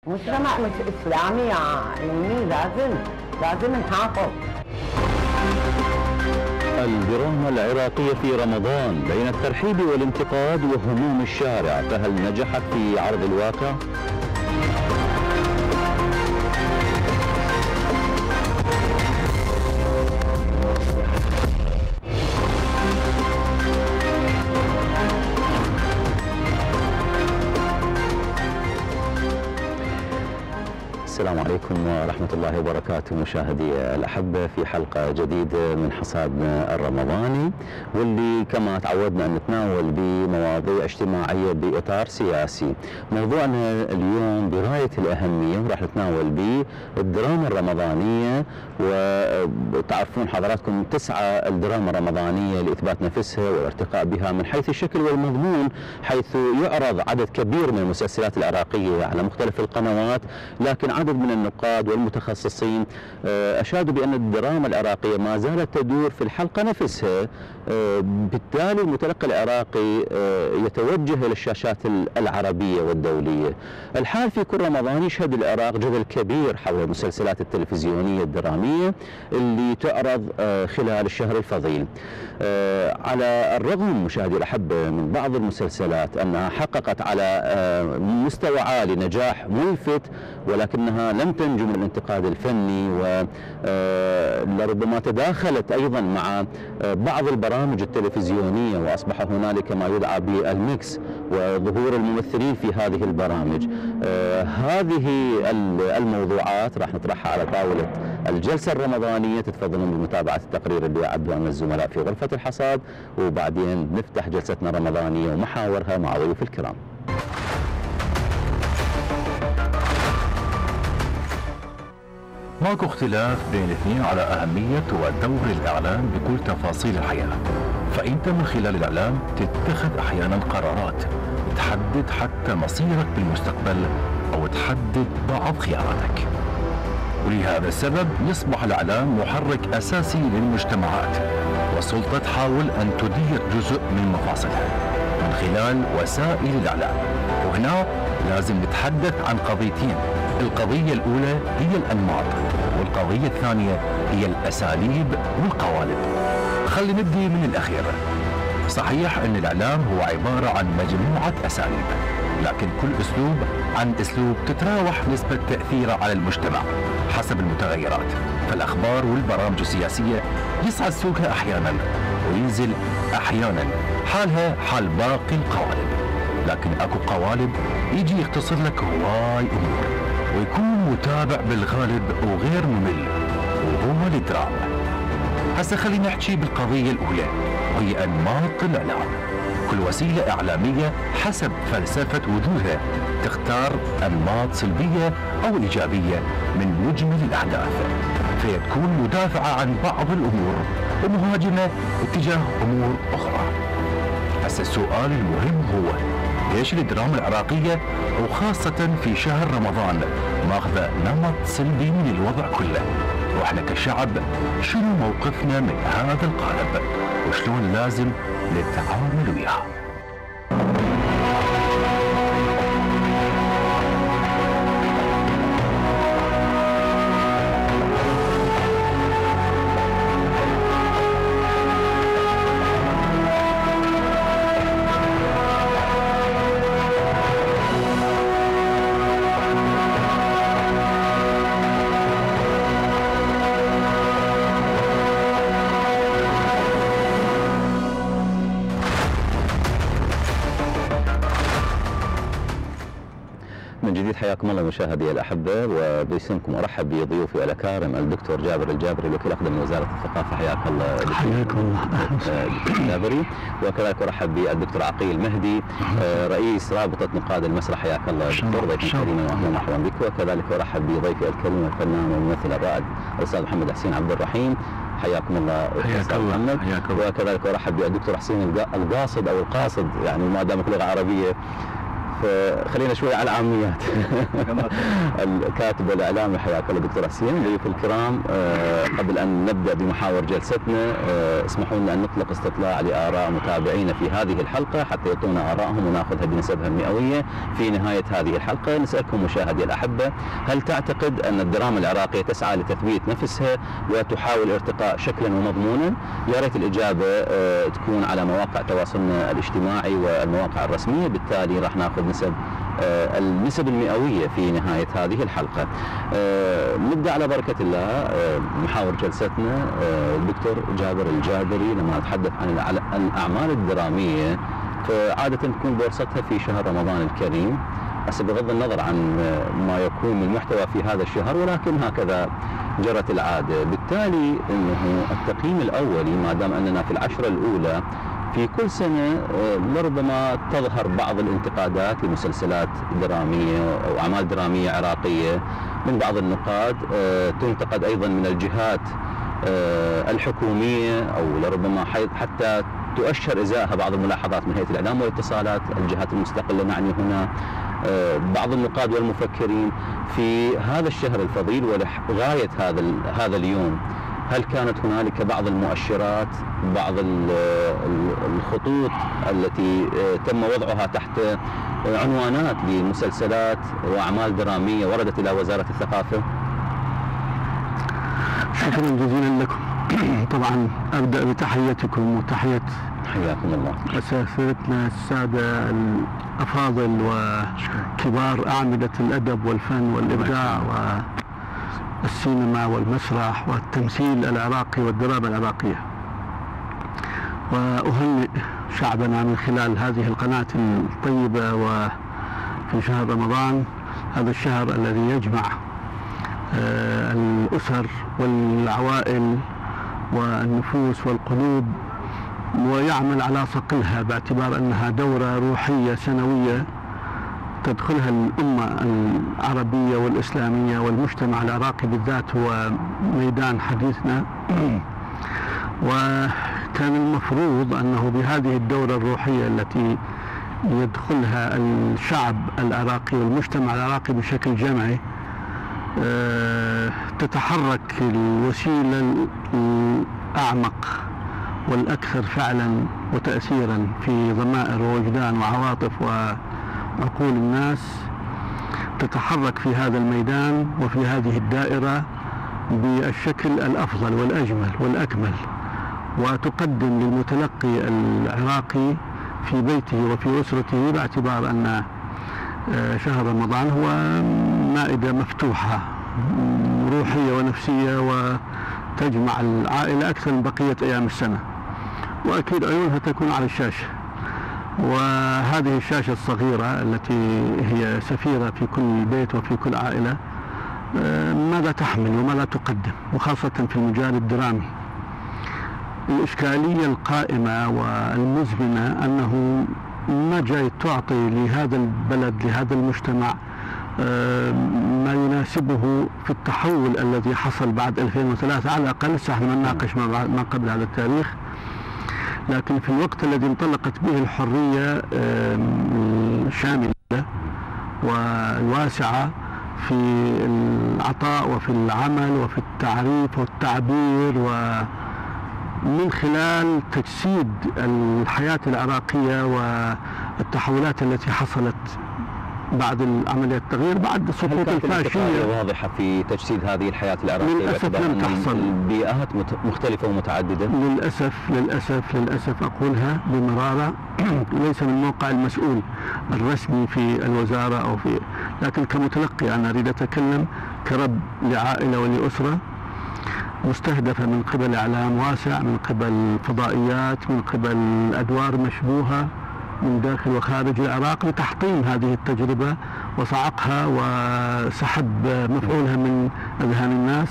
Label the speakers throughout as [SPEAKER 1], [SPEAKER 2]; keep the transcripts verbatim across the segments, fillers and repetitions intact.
[SPEAKER 1] مجتمع مش إسلامي يعني لازم لازم نحافظ.
[SPEAKER 2] الدراما العراقية في رمضان بين الترحيب والانتقاد وهموم الشارع، فهل نجحت في عرض الواقع؟ السلام عليكم ورحمة الله وبركاته مشاهدي الأحبة في حلقة جديدة من حصادنا الرمضاني، واللي كما تعودنا أن نتناول بمواضيع اجتماعية بإطار سياسي. موضوعنا اليوم براية الأهمية وراح نتناول به الدراما الرمضانية، وتعرفون حضراتكم تسعى الدراما الرمضانية لإثبات نفسها والارتقاء بها من حيث الشكل والمضمون، حيث يعرض عدد كبير من المسلسلات العراقية على مختلف القنوات، لكن عدد من النقاد والمتخصصين أشادوا بأن الدراما العراقية ما زالت تدور في الحلقة نفسها، بالتالي المتلقي العراقي يتوجه إلى الشاشات العربية والدولية. الحال في كل رمضان يشهد العراق جدل كبير حول المسلسلات التلفزيونية الدرامية اللي تعرض خلال الشهر الفضيل. على الرغم مشاهدي الأحبة من بعض المسلسلات أنها حققت على مستوى عالي نجاح ملفت، ولكنها لم تنجو من الانتقاد الفني، ولربما تداخلت أيضا مع بعض البرامج التلفزيونية، وأصبح هنالك ما يدعى بالميكس وظهور الممثلين في هذه البرامج. هذه الموضوعات راح نطرحها على طاولة الجلسة الرمضانية. تتفضلون بمتابعة التقرير اللي أعده لنا الزملاء في غرفة الحصاد، وبعدين نفتح جلستنا الرمضانية ومحاورها مع ضيوف الكرام.
[SPEAKER 3] ماكو اختلاف بين الاثنين على أهمية ودور الإعلام بكل تفاصيل الحياة، فأنت من خلال الإعلام تتخذ أحيانا قرارات تحدد حتى مصيرك بالمستقبل أو تحدد بعض خياراتك، ولهذا السبب يصبح الإعلام محرك أساسي للمجتمعات، والسلطة تحاول أن تدير جزء من مفاصلها من خلال وسائل الإعلام. وهنا لازم نتحدث عن قضيتين، القضية الأولى هي الأنماط، والقضية الثانية هي الأساليب والقوالب. خلي نبدي من الأخير. صحيح أن الإعلام هو عبارة عن مجموعة أساليب، لكن كل أسلوب عن أسلوب تتراوح نسبة تأثيره على المجتمع حسب المتغيرات. فالأخبار والبرامج السياسية يصعد سوقها أحيانا وينزل أحيانا، حالها حال باقي القوالب. لكن أكو قوالب يجي يختصر لك هواي أمور ويكون متابع بالغالب وغير ممل، وهو الدراما. هسه خلينا نحكي بالقضية الأولى، وهي أنماط الإعلام. كل وسيلة إعلامية حسب فلسفة وجودها تختار أنماط سلبية أو إيجابية من مجمل الأحداث، فهي تكون مدافعة عن بعض الأمور ومهاجمة اتجاه أمور أخرى. هسه السؤال المهم هو ليش الدراما العراقية وخاصة في شهر رمضان ماخذة نمط سلبي من الوضع كله؟ واحنا كشعب شنو موقفنا من هذا القالب وشلون لازم نتعامل وياه؟
[SPEAKER 2] من جديد حياكم الله مشاهدي الأحبة، وباسمكم أرحب بضيوفي الأكارم الدكتور جابر الجابري الوكيل أقدم من وزارة الثقافة. حياك الله.
[SPEAKER 4] حياكم الله
[SPEAKER 2] دكتور جابري. وكذلك أرحب بالدكتور عقيل مهدي رئيس رابطة نقاد المسرح. حياك الله دكتور، ضيفا كريما وأهلا ومرحبا بك. وكذلك أرحب بضيفي الكريم الفنان والممثل الرائد الأستاذ محمد حسين عبد الرحيم. حياكم الله
[SPEAKER 4] حياك
[SPEAKER 2] الله
[SPEAKER 4] محمد.
[SPEAKER 2] وكذلك أرحب بالدكتور حسين القاصد أو القاصد، يعني ما دامك لغة عربية. فخلينا شوي على العاميات. الكاتب الإعلامي حياك الله دكتور حسين. ضيوف الكرام، قبل أن نبدأ بمحاور جلستنا اسمحوا لنا أن نطلق استطلاع لآراء متابعينا في هذه الحلقة حتى يعطونا آراءهم وناخذها بنسبها المئوية في نهاية هذه الحلقة. نسألكم مشاهدي الأحبة، هل تعتقد أن الدراما العراقية تسعى لتثبيت نفسها وتحاول ارتقاء شكلا ومضمونا؟ يا ريت الإجابة تكون على مواقع تواصلنا الاجتماعي والمواقع الرسمية، بالتالي راح ناخذ نسب النسب المئوية في نهاية هذه الحلقة. نبدأ على بركة الله محاور جلستنا. الدكتور جابر الجابري، لما نتحدث عن الأعمال الدرامية فعادة تكون بورصتها في شهر رمضان الكريم، بس بغض النظر عن ما يكون من محتوى في هذا الشهر، ولكن هكذا جرت العادة. بالتالي انه التقييم الاولي ما دام اننا في العشرة الاولى في كل سنة لربما تظهر بعض الانتقادات لمسلسلات درامية او اعمال درامية عراقية من بعض النقاد، تنتقد ايضا من الجهات الحكومية او لربما حتى تؤشر ازاءها بعض الملاحظات من هيئة الاعلام والاتصالات، الجهات المستقلة نعني هنا بعض النقاد والمفكرين في هذا الشهر الفضيل ولغاية هذا هذا اليوم. هل كانت هنالك بعض المؤشرات، بعض الخطوط التي تم وضعها تحت عنوانات لمسلسلات وأعمال درامية وردت إلى وزارة الثقافة؟
[SPEAKER 4] شكرا جزيلا لكم. طبعا أبدأ بتحياتكم وتحية
[SPEAKER 2] حياكم الله
[SPEAKER 4] أساتذتنا السادة الأفاضل وكبار أعمدة الأدب والفن والإبداع والسينما والمسرح والتمثيل العراقي والدراما العراقية، وأهنئ شعبنا من خلال هذه القناة الطيبة وفي شهر رمضان، هذا الشهر الذي يجمع الأسر والعوائل والنفوس والقلوب ويعمل على صقلها، باعتبار أنها دورة روحية سنوية تدخلها الأمة العربية والإسلامية والمجتمع العراقي بالذات هو ميدان حديثنا. وكان المفروض أنه بهذه الدورة الروحية التي يدخلها الشعب العراقي والمجتمع العراقي بشكل جمعي تتحرك الوسيلة الأعمق والأكثر فعلا وتأثيرا في ضمائر ووجدان وعواطف وعقول الناس، تتحرك في هذا الميدان وفي هذه الدائرة بالشكل الأفضل والأجمل والأكمل، وتقدم للمتلقي العراقي في بيته وفي أسرته، باعتبار أن شهر رمضان هو مائدة مفتوحة روحية ونفسية وتجمع العائلة أكثر من بقية أيام السنة، وأكيد عيونها تكون على الشاشة. وهذه الشاشة الصغيرة التي هي سفيرة في كل بيت وفي كل عائلة ماذا تحمل وماذا تقدم، وخاصة في المجال الدرامي. الإشكالية القائمة والمزمنة أنه ما جاي تعطي لهذا البلد لهذا المجتمع ما يناسبه في التحول الذي حصل بعد ألفين وثلاثة على الأقل. نحن نناقش ما قبل هذا التاريخ، لكن في الوقت الذي انطلقت به الحرية الشاملة والواسعة في العطاء وفي العمل وفي التعريف والتعبير، ومن خلال تجسيد الحياة العراقية والتحولات التي حصلت بعد عملية التغيير بعد سقوط الفاشية
[SPEAKER 2] واضحة في تجسيد هذه الحياة العراقية.
[SPEAKER 4] للأسف لم تحصل.
[SPEAKER 2] البيئات مختلفة ومتعددة.
[SPEAKER 4] للأسف للأسف للأسف أقولها بمرارة ليس من موقع المسؤول الرسمي في الوزارة أو في، لكن كمتلقي أنا أريد أتكلم كرب لعائلة ولأسرة مستهدفة من قبل إعلام واسع، من قبل فضائيات، من قبل أدوار مشبوهة من داخل وخارج العراق لتحطيم هذه التجربة وصعقها وسحب مفعولها من أذهان الناس.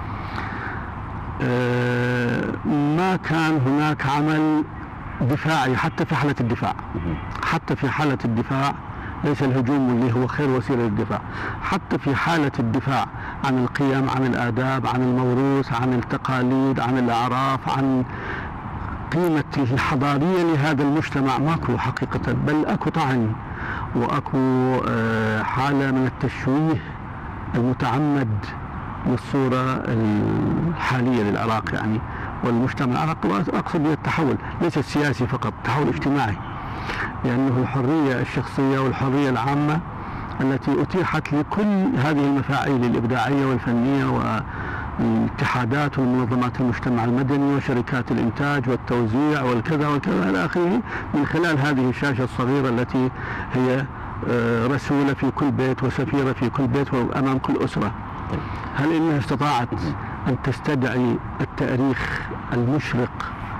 [SPEAKER 4] ما كان هناك عمل دفاعي حتى في حالة الدفاع، حتى في حالة الدفاع ليس الهجوم اللي هو خير وسيلة للدفاع، حتى في حالة الدفاع عن القيم، عن الآداب، عن الموروث، عن التقاليد، عن الأعراف، عن قيمة الحضارية لهذا المجتمع ماكو حقيقة، بل أكو طعن وأكو حالة من التشويه المتعمد للصورة الحالية للعراق يعني والمجتمع العراقي، وأقصد التحول ليس السياسي فقط، تحول اجتماعي، لأنه الحرية الشخصية والحرية العامة التي أتيحت لكل هذه المفاعيل الإبداعية والفنية والاتحادات والمنظمات المجتمع المدني وشركات الإنتاج والتوزيع والكذا والكذا إلى آخره من خلال هذه الشاشة الصغيرة التي هي رسولة في كل بيت وسفيرة في كل بيت وأمام كل أسرة. هل إنها استطاعت أن تستدعي التاريخ المشرق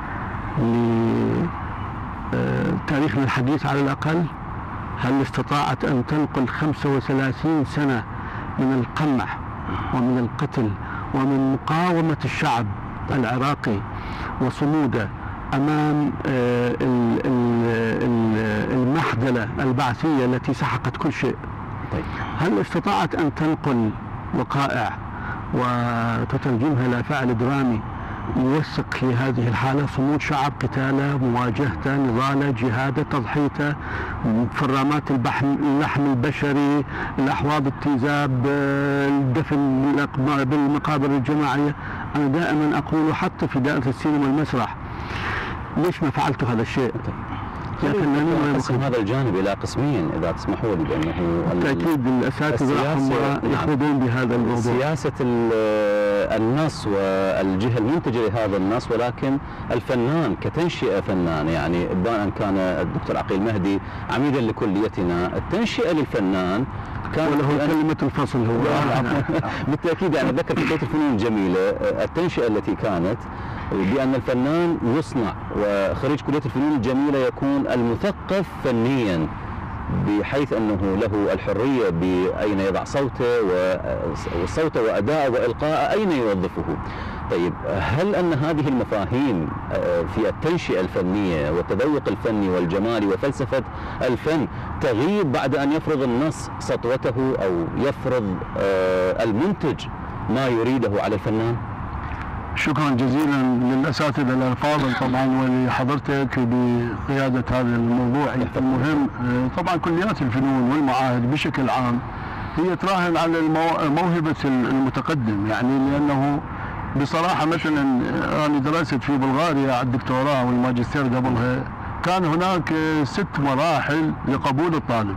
[SPEAKER 4] لتاريخنا الحديث على الأقل؟ هل استطاعت أن تنقل خمسة وثلاثين سنة من القمع ومن القتل ومن مقاومة الشعب العراقي وصموده أمام المحدلة البعثية التي سحقت كل شيء؟ هل استطاعت أن تنقل وقائع وتترجمها إلى فعل درامي يوثق لهذه الحالة صمود شعب، قتاله، مواجهته، نضاله، جهاده، تضحيته، فرامات اللحم البشري، الأحواض التيزاب، الدفن بالمقابر الجماعية؟ أنا دائما أقول حتى في دائرة السينما والمسرح ليش ما فعلت هذا الشيء؟
[SPEAKER 2] لكن نقسم هذا الجانب الى قسمين اذا تسمحوا لي، بانه
[SPEAKER 4] بالتاكيد الاساتذه هم يخوضون بهذا الموضوع،
[SPEAKER 2] سياسه النص والجهه المنتجه لهذا النص، ولكن الفنان كتنشئه فنان، يعني بان كان الدكتور عقيل مهدي عميدا لكليتنا، التنشئه للفنان
[SPEAKER 4] كان وله كلمه الفصل هو
[SPEAKER 2] بالتاكيد. يعني اتذكر في كليه الفنون الجميله التنشئه التي كانت بأن الفنان يصنع، وخريج كلية الفنون الجميلة يكون المثقف فنيا بحيث أنه له الحرية بأين يضع صوته وصوته وأداءه وإلقاءه أين يوظفه. طيب هل أن هذه المفاهيم في التنشئة الفنية والتذوق الفني والجمالي وفلسفة الفن تغيب بعد أن يفرض النص سطوته أو يفرض المنتج ما يريده على الفنان؟
[SPEAKER 4] شكرا جزيلا للأساتذة الأفاضل طبعا ولحضرتك بقيادة هذا الموضوع المهم. طبعا كليات الفنون والمعاهد بشكل عام هي تراهن على موهبة المتقدم، يعني لأنه بصراحة مثلا أنا درست في بلغاريا على الدكتوراه والماجستير قبلها، كان هناك ست مراحل لقبول الطالب،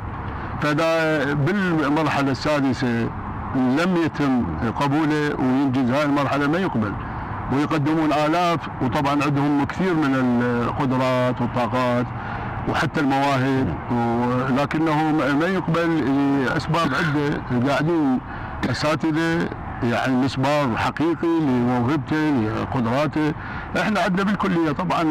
[SPEAKER 4] فإذا بالمرحلة السادسة لم يتم قبوله وينجز هاي المرحلة ما يقبل، ويقدمون آلاف، وطبعا عندهم كثير من القدرات والطاقات وحتى المواهب، ولكنه ما يقبل لأسباب عدة. قاعدين أساتذة يعني مسبار حقيقي لموهبته لقدراته. احنا عندنا بالكلية طبعا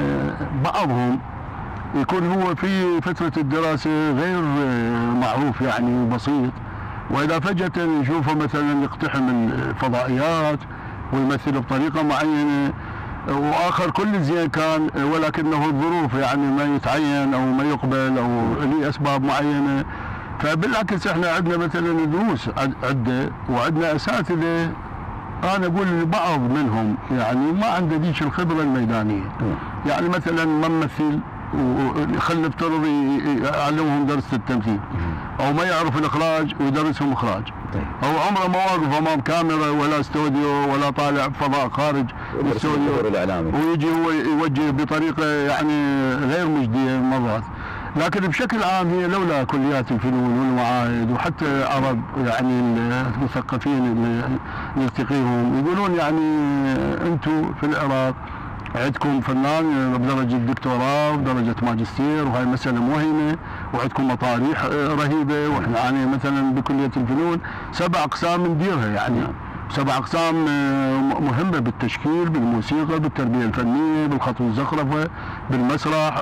[SPEAKER 4] بعضهم يكون هو في فترة الدراسة غير معروف يعني بسيط، وإذا فجأة نشوفه مثلا يقتحم الفضائيات ويمثل بطريقة معينة، وآخر كل زين كان ولكنه الظروف يعني ما يتعين أو ما يقبل أو لأسباب معينة. فبالعكس احنا عندنا مثلا دروس عدة وعندنا أساتذة أنا أقول بعض منهم يعني ما عنده ديش الخبرة الميدانية، يعني مثلا ما ممثل ويخلي افترض يعلمهم درس التمثيل، او ما يعرف الاخراج ويدرسهم اخراج، او عمره ما واقف امام كاميرا ولا استوديو ولا طالع فضاء خارج الاستوديو ويجي هو يوجه بطريقه يعني غير مجديه مرات. لكن بشكل عام هي لولا كليات الفنون والمعاهد وحتى عرب يعني المثقفين اللي نلتقيهم يقولون يعني انتم في العراق عندكم فنان بدرجة دكتوراه ودرجة ماجستير وهي مسألة موهمة، وعندكم مطاريح رهيبة، واحنا يعني مثلا بكلية الفنون سبع أقسام نديرها، يعني سبع أقسام مهمة بالتشكيل، بالموسيقى، بالتربية الفنية، بالخط والزخرفة، بالمسرح،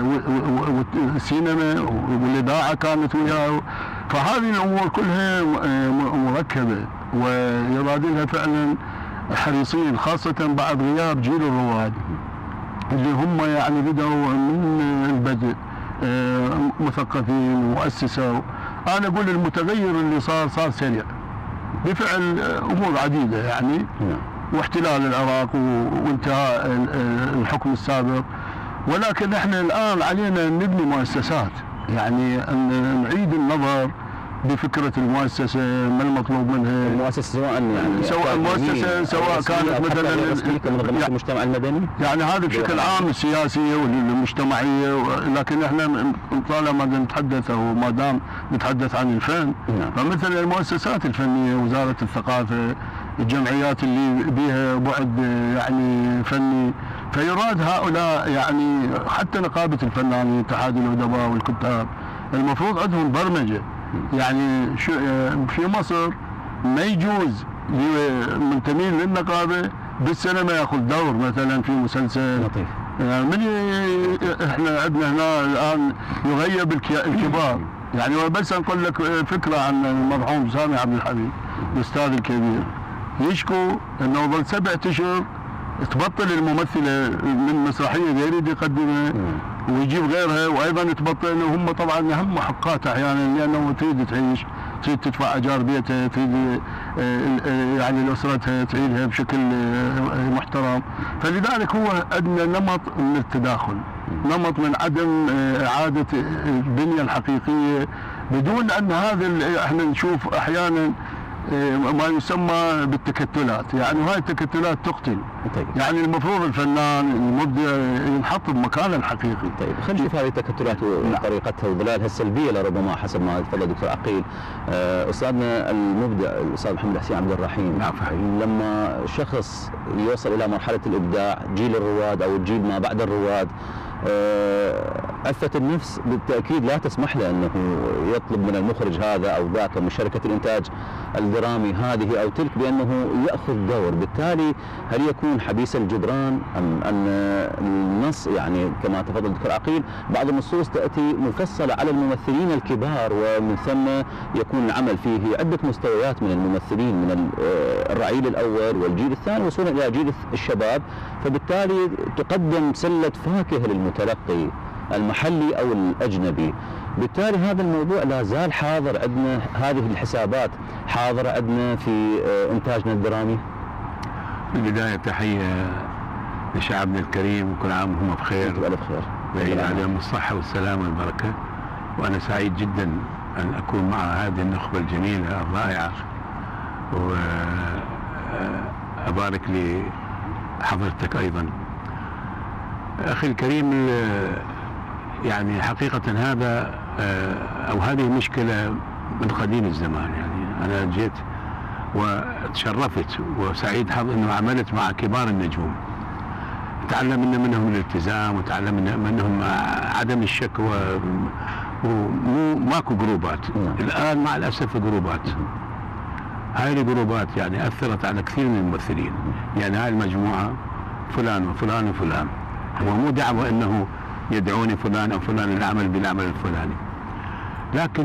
[SPEAKER 4] والسينما والإذاعة كانت وياه. فهذه الأمور كلها مركبة ويراد لها فعلا حريصين، خاصة بعد غياب جيل الرواد اللي هم يعني بدأوا من البدء مثقفين ومؤسسة. أنا أقول المتغير اللي صار صار سريع بفعل أمور عديدة يعني، واحتلال العراق وانتهاء الحكم السابق، ولكن احنا الآن علينا نبني مؤسسات يعني أن نعيد النظر بفكرة المؤسسة، ما المطلوب منها.
[SPEAKER 2] المؤسسة سواء يعني
[SPEAKER 4] سواء المؤسسة سواء كانت مثلا
[SPEAKER 2] كمنظمات المجتمع المدني،
[SPEAKER 4] يعني هذا بشكل عام السياسية والمجتمعية، لكن احنا طالما نتحدث او ما دام نتحدث عن الفن، فمثل المؤسسات الفنية، وزارة الثقافة، الجمعيات اللي بها بعد يعني فني، فيراد هؤلاء يعني حتى نقابة الفنانين، اتحاد الأدباء والكتاب، المفروض عندهم برمجة. يعني في مصر ما يجوز للمنتمين للنقابة بالسنة ما ياخذ دور مثلا في مسلسل لطيف. يعني من احنا عندنا هنا الآن يغيب الكبار. يعني بس نقول لك فكرة عن المرحوم سامي عبد الحميد الأستاذ الكبير، يشكو انه ظل سبعة اشهر تبطل الممثلة من مسرحية يريد يقدمها ويجيب غيرها، وايضا تبطل. وهم طبعا هم محقات احيانا، لانه تريد تعيش، تريد تدفع اجار بيتها، تريد يعني لاسرتها تعيلها بشكل محترم. فلذلك هو عندنا نمط من التداخل، نمط من عدم اعاده البنيه الحقيقيه، بدون ان هذا احنا نشوف احيانا ما يسمى بالتكتلات. يعني هاي التكتلات تقتل. طيب. يعني المفروض الفنان المبدع ينحط بمكانه الحقيقي.
[SPEAKER 2] طيب خلينا نشوف هذه التكتلات وطريقتها وظلالها السلبيه لربما حسب ما تفضل دكتور عقيل. استاذنا المبدع الاستاذ محمد حسين عبد الرحيم، لما شخص يوصل الى مرحله الابداع، جيل الرواد او الجيل ما بعد الرواد، عفة النفس بالتأكيد لا تسمح له أنه يطلب من المخرج هذا أو ذاك من شركة الإنتاج الدرامي هذه أو تلك بأنه يأخذ دور. بالتالي هل يكون حبيس الجدران أم أن النص يعني كما تفضل الدكتور عقيل بعض النصوص تأتي مفصلة على الممثلين الكبار، ومن ثم يكون العمل فيه عدة مستويات من الممثلين، من الرعيل الأول والجيل الثاني وصولا إلى جيل الشباب، فبالتالي تقدم سلة فاكهة للمتلقي المحلي أو الأجنبي. بالتالي هذا الموضوع لا زال حاضر عندنا، هذه الحسابات حاضرة عندنا في إنتاجنا الدرامي.
[SPEAKER 5] في البداية تحية لشعبنا الكريم، وكل عام وهم بخير.
[SPEAKER 2] ألف خير.
[SPEAKER 5] بعيد عليهم الصحة والسلامة والبركة. وأنا سعيد جدا أن أكون مع هذه النخبة الجميلة الرائعة، وأبارك لحضرتك أيضا. أخي الكريم، يعني حقيقة هذا أو هذه مشكلة من قديم الزمان. يعني أنا جيت وتشرفت وسعيد حظ أنه عملت مع كبار النجوم، تعلمنا منهم الالتزام، وتعلمنا منهم عدم الشكوى، ومو ماكو جروبات. الآن مع الأسف جروبات، هاي الجروبات يعني أثرت على كثير من الممثلين. يعني هاي المجموعة فلان وفلان وفلان، هو مو دعوة انه يدعوني فلان او فلان للعمل بالعمل الفلاني، لكن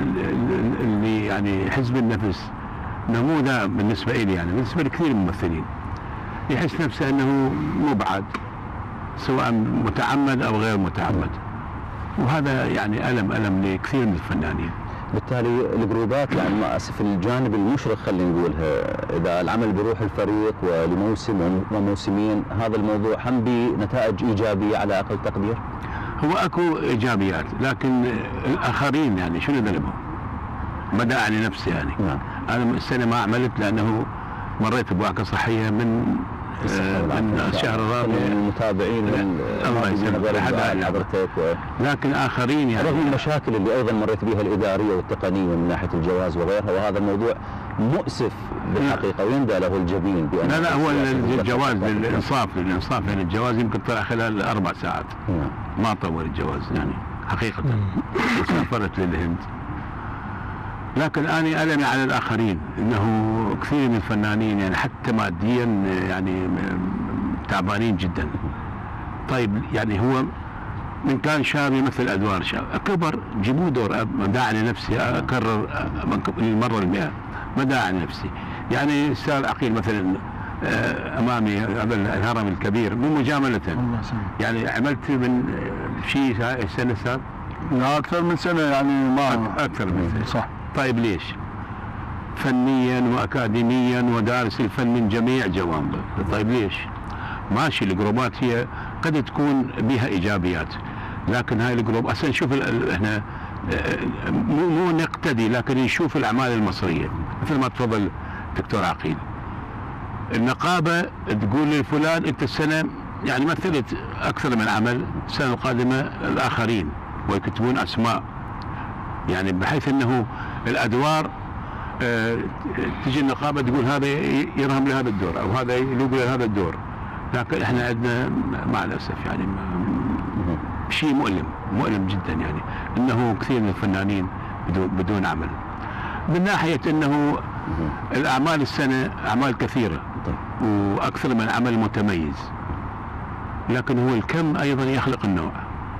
[SPEAKER 5] اللي يعني حزب النفس نموذج بالنسبة لي، يعني بالنسبة لكثير من الممثلين، يحس نفسه انه مبعد سواء متعمد او غير متعمد، وهذا يعني ألم ألم لكثير من الفنانين.
[SPEAKER 2] بالتالي الجروبات يعني في الجانب المشرق خلينا نقولها، اذا العمل بروح الفريق ولموسم وموسمين، هذا الموضوع هم بنتائج ايجابيه على اقل تقدير.
[SPEAKER 5] هو اكو ايجابيات، لكن الاخرين يعني شنو ذنبهم؟ بدأ على نفسي يعني. نعم. انا السنه ما عملت لانه مريت بوعكه صحيه من آه من شهر الرابع.
[SPEAKER 2] المتابعين
[SPEAKER 5] الله يسلمك
[SPEAKER 2] حضرتك و...
[SPEAKER 5] لكن اخرين يعني
[SPEAKER 2] رغم المشاكل اللي ايضا مريت بها الاداريه والتقنيه من ناحيه الجواز وغيرها، وهذا الموضوع مؤسف بالحقيقه ويندى له الجبين بأن
[SPEAKER 5] لا لا هو الجواز للانصاف للانصاف يعني الجواز يمكن طلع خلال اربع ساعات. نعم. ما طول الجواز يعني حقيقه. وسافرت للهند. لكن أنا ألمي على الآخرين أنه كثير من الفنانين يعني حتى ماديا يعني تعبانين جدا. طيب يعني هو من كان شاب يمثل أدوار شاب، كبر جيبوه دور، ما داعي لنفسي أكرر المرة المئة، ما داعي لنفسي. يعني أستاذ عقيل مثلا أمامي الهرم الكبير مو مجاملة، يعني عملت من شيء سنة سابق
[SPEAKER 4] لا أكثر من سنة يعني ما
[SPEAKER 5] أكثر من سنة.
[SPEAKER 4] صح.
[SPEAKER 5] طيب ليش؟ فنيا واكاديميا ودارس الفن من جميع جوانبه. طيب ليش؟ ماشي الجروبات هي قد تكون بها ايجابيات، لكن هاي الجروب اصلا نشوف احنا مو مو نقتدي، لكن نشوف الاعمال المصريه مثل ما تفضل دكتور عقيل. النقابه تقول لفلان انت السنه يعني مثلت اكثر من عمل، السنه القادمه الاخرين، ويكتبون اسماء يعني بحيث انه الادوار اه تجي النقابه تقول هذا يرهم لهذا الدور او هذا يلوق لهذا الدور، لكن احنا عندنا مع الاسف يعني شيء مؤلم مؤلم جدا، يعني انه كثير من الفنانين بدون بدون عمل. من ناحيه انه الاعمال السنه اعمال كثيره واكثر من عمل متميز، لكن هو الكم ايضا يخلق النوع.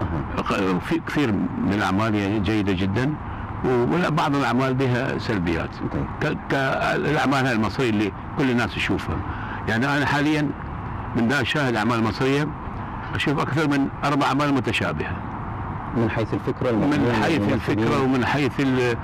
[SPEAKER 5] في كثير من الاعمال يعني جيده جدا، وبعض الاعمال بها سلبيات كالاعمال المصريه اللي كل الناس تشوفها. يعني انا حاليا من دا اشاهد اعمال مصريه اشوف اكثر من اربع اعمال متشابهه
[SPEAKER 2] من حيث الفكره
[SPEAKER 5] من حيث الفكره ومن حيث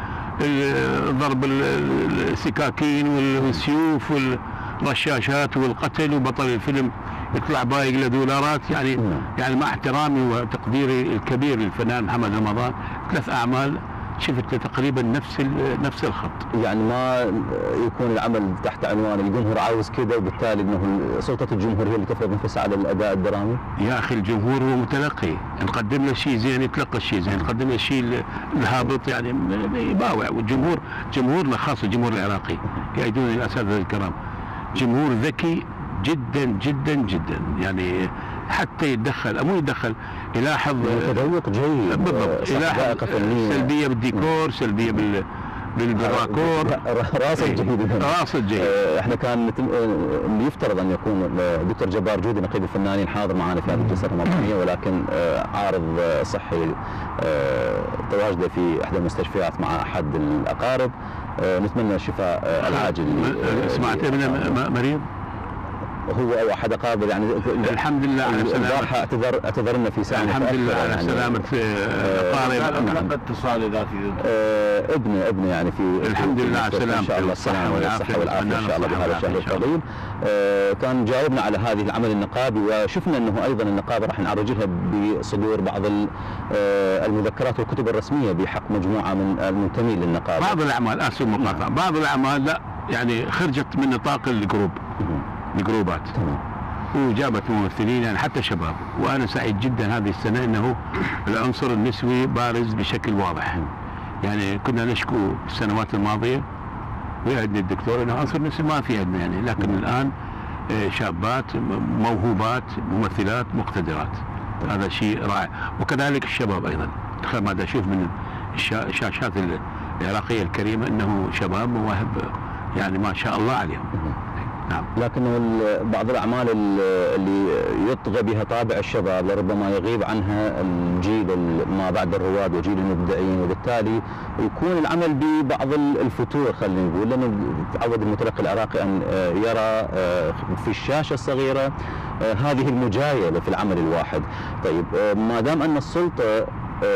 [SPEAKER 5] ضرب السكاكين والسيوف والرشاشات والقتل، وبطل الفيلم يطلع بايق له دولارات. يعني مم. يعني مع احترامي وتقديري الكبير للفنان محمد رمضان، ثلاث اعمال شفت تقريبا نفس نفس الخط.
[SPEAKER 2] يعني ما يكون العمل تحت عنوان الجمهور عاوز كذا، وبالتالي انه سلطه الجمهور هي اللي تفرض نفسها على الاداء الدرامي.
[SPEAKER 5] يا اخي الجمهور هو متلقي، نقدم له شيء زين يتلقى الشيء زين، نقدم له الشيء الهابط يعني يباوع. والجمهور جمهورنا خاصه الجمهور العراقي يأيدون الاساتذه الكرام، جمهور ذكي جدا جدا جدا، يعني حتى يتدخل مو يتدخل يلاحظ
[SPEAKER 2] تذوق جيد
[SPEAKER 5] بالضبط، يلاحظ سلبيه بالديكور، سلبيه بال بالراكور،
[SPEAKER 2] راصد جيد
[SPEAKER 5] راصد جيد.
[SPEAKER 2] احنا كان يفترض ان يكون دكتور جبار جودي نقيب الفنانين حاضر معنا في هذه الجلسه الرمضانيه، ولكن عارض صحي تواجده في احدى المستشفيات مع احد الاقارب. نتمنى الشفاء العاجل.
[SPEAKER 5] سمعت ابنه مريض؟
[SPEAKER 2] هو او احد اقاربه يعني.
[SPEAKER 5] الحمد لله على سلامة.
[SPEAKER 2] اعتذر اعتذرنا في ساعه.
[SPEAKER 5] الحمد لله على
[SPEAKER 2] يعني
[SPEAKER 5] سلامة اقارب.
[SPEAKER 6] تلقى اتصال اذاعي
[SPEAKER 2] ابنه ابنه يعني في
[SPEAKER 5] الحمد لله على سلامته.
[SPEAKER 2] ان شاء الله الصحه والعافيه والعافيه ان شاء الله بهذا الشهر الكريم. كان جاوبنا على هذه العمل النقابي، وشفنا انه ايضا النقابه راح نعرج لها بصدور بعض المذكرات والكتب الرسميه بحق مجموعه من المنتمين للنقابه.
[SPEAKER 5] بعض الاعمال اسف مقاطعه، بعض الاعمال لا يعني خرجت من نطاق الجروب الجروبات
[SPEAKER 2] تمام،
[SPEAKER 5] وجابت ممثلين يعني حتى شباب، وانا سعيد جدا هذه السنه انه العنصر النسوي بارز بشكل واضح. يعني كنا نشكو في السنوات الماضيه ويعدني الدكتور انه عنصر نسوي ما في عندنا يعني، لكن الان شابات موهوبات ممثلات مقتدرات، هذا شيء رائع. وكذلك الشباب ايضا، تخيل ما اشوف من الشاشات العراقيه الكريمه انه شباب مواهب يعني ما شاء الله عليهم.
[SPEAKER 2] نعم. لكنه بعض الاعمال اللي يطغى بها طابع الشباب لربما يغيب عنها الجيل ما بعد الرواد وجيل المبدعين، وبالتالي يكون العمل ببعض الفتور خلينا نقول، لانه تعود المتلقي العراقي ان يرى في الشاشه الصغيره هذه المجايله في العمل الواحد. طيب ما دام ان السلطه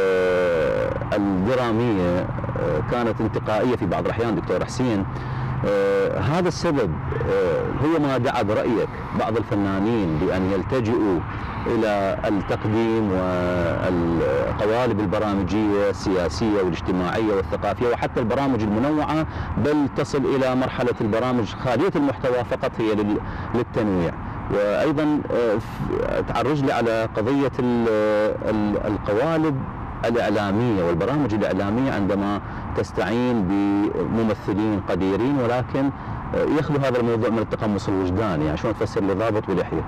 [SPEAKER 2] الدراميه كانت انتقائيه في بعض الاحيان دكتور حسين، آه هذا السبب آه هو ما دعا برأيك بعض الفنانين بأن يلتجئوا إلى التقديم والقوالب البرامجية السياسية والاجتماعية والثقافية وحتى البرامج المنوعة، بل تصل إلى مرحلة البرامج خالية المحتوى فقط هي للتنويع. وأيضا آه تعرج لي على قضية القوالب الإعلامية والبرامج الإعلامية عندما تستعين بممثلين قديرين ولكن يخلو هذا الموضوع من التقمص الوجداني. يعني شلون تفسر لضابط واليحيى؟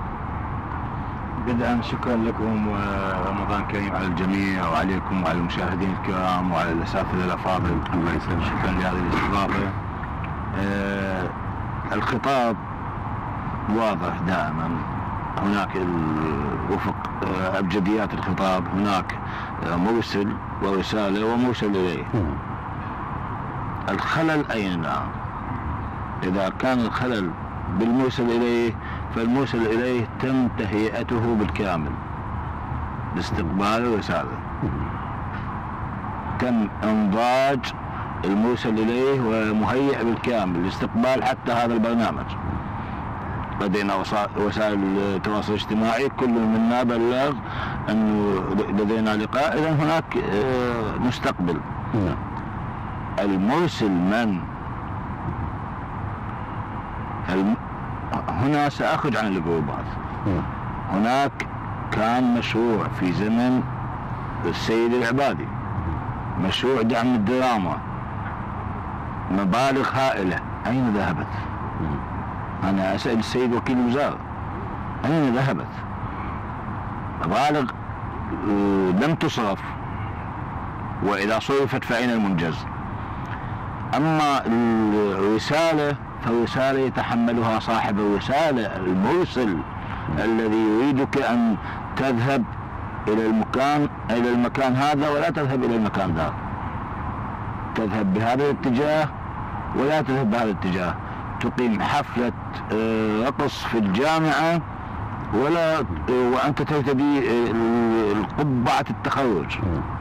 [SPEAKER 6] بدءا شكرا لكم ورمضان كريم على الجميع وعليكم وعلى المشاهدين الكرام وعلى الأساتذة الأفاضل. الله يسلمك. شكرا لهذه الاستضافة. آه الخطاب واضح دائما، هناك وفق أبجديات الخطاب هناك موصل ورسالة وموصل إليه. الخلل أين؟ إذا كان الخلل بالموصل إليه فالموصل إليه تم تهيئته بالكامل لاستقبال الرسالة، تم إنضاج الموصل إليه ومهيئ بالكامل لاستقبال حتى هذا البرنامج. لدينا وسائل التواصل الاجتماعي، كل منا بلغ أنه لدينا لقاء. إذا هناك مستقبل. المرسل من؟ الم... هنا سأخرج عن الجروبات. هناك كان مشروع في زمن السيد العبادي، مشروع دعم الدراما، مبالغ هائلة، أين ذهبت؟ أنا أسأل السيد وكيل الوزارة أين ذهبت؟ مبالغ لم تصرف، وإذا صرفت فأين المنجز؟ أما الرسالة فالرسالة يتحملها صاحب الرسالة، المرسل الذي يريدك أن تذهب إلى المكان إلى المكان هذا ولا تذهب إلى المكان ذاك، تذهب بهذا الاتجاه ولا تذهب بهذا الاتجاه، تقيم حفلة رقص في الجامعة ولا وأنت ترتدي القبعة التخرج.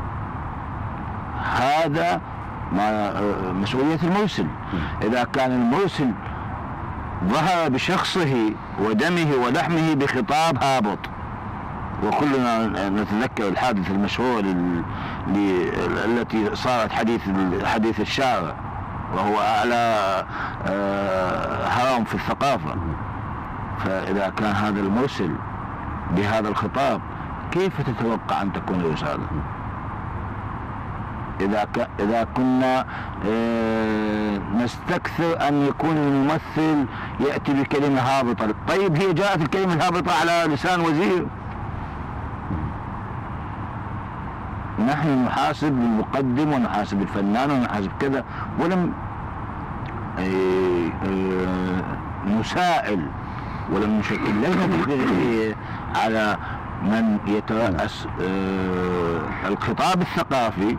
[SPEAKER 6] هذا مسؤولية المرسل. إذا كان المرسل ظهر بشخصه ودمه ولحمه بخطاب هابط، وكلنا نتذكر الحادث المشهور التي صارت حديث حديث الشارع، وهو أعلى هرم في الثقافة. فإذا كان هذا المرسل بهذا الخطاب، كيف تتوقع أن تكون الرسالة؟ إذا ك... إذا كنا اه... نستكثر أن يكون الممثل يأتي بكلمة هابطة، طيب هي جاءت الكلمة الهابطة على لسان وزير. نحن نحاسب المقدم ونحاسب الفنان ونحاسب كذا، ولم اه... اه... نسائل ولم نشكل لجنة على من يترأس الخطاب الثقافي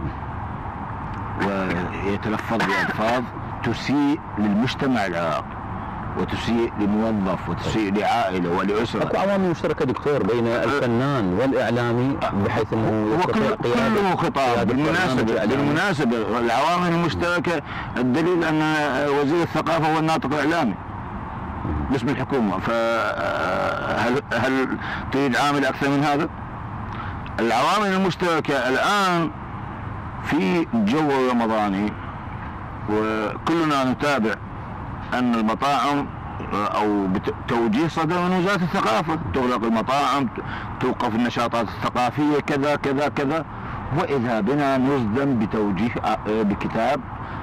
[SPEAKER 6] ويتلفظ بألفاظ تسيء للمجتمع العراقي وتسيء لموظف وتسيء لعائلة ولأسرة.
[SPEAKER 2] اكو عوامل مشتركة دكتور بين الفنان والإعلامي بحيث انه
[SPEAKER 6] يستطيع كله خطاب. بالمناسبة بالمناسبة العوامل المشتركة الدليل أن وزير الثقافة هو الناطق الإعلامي باسم الحكومة، فهل هل تريد عامل أكثر من هذا؟ العوامل المشتركة الآن في جو رمضاني، وكلنا نتابع أن المطاعم أو توجيه صدر من وزارة الثقافة، تغلق المطاعم، توقف النشاطات الثقافية، كذا كذا كذا، وإذا بنا نصدم بتوجيه بكتاب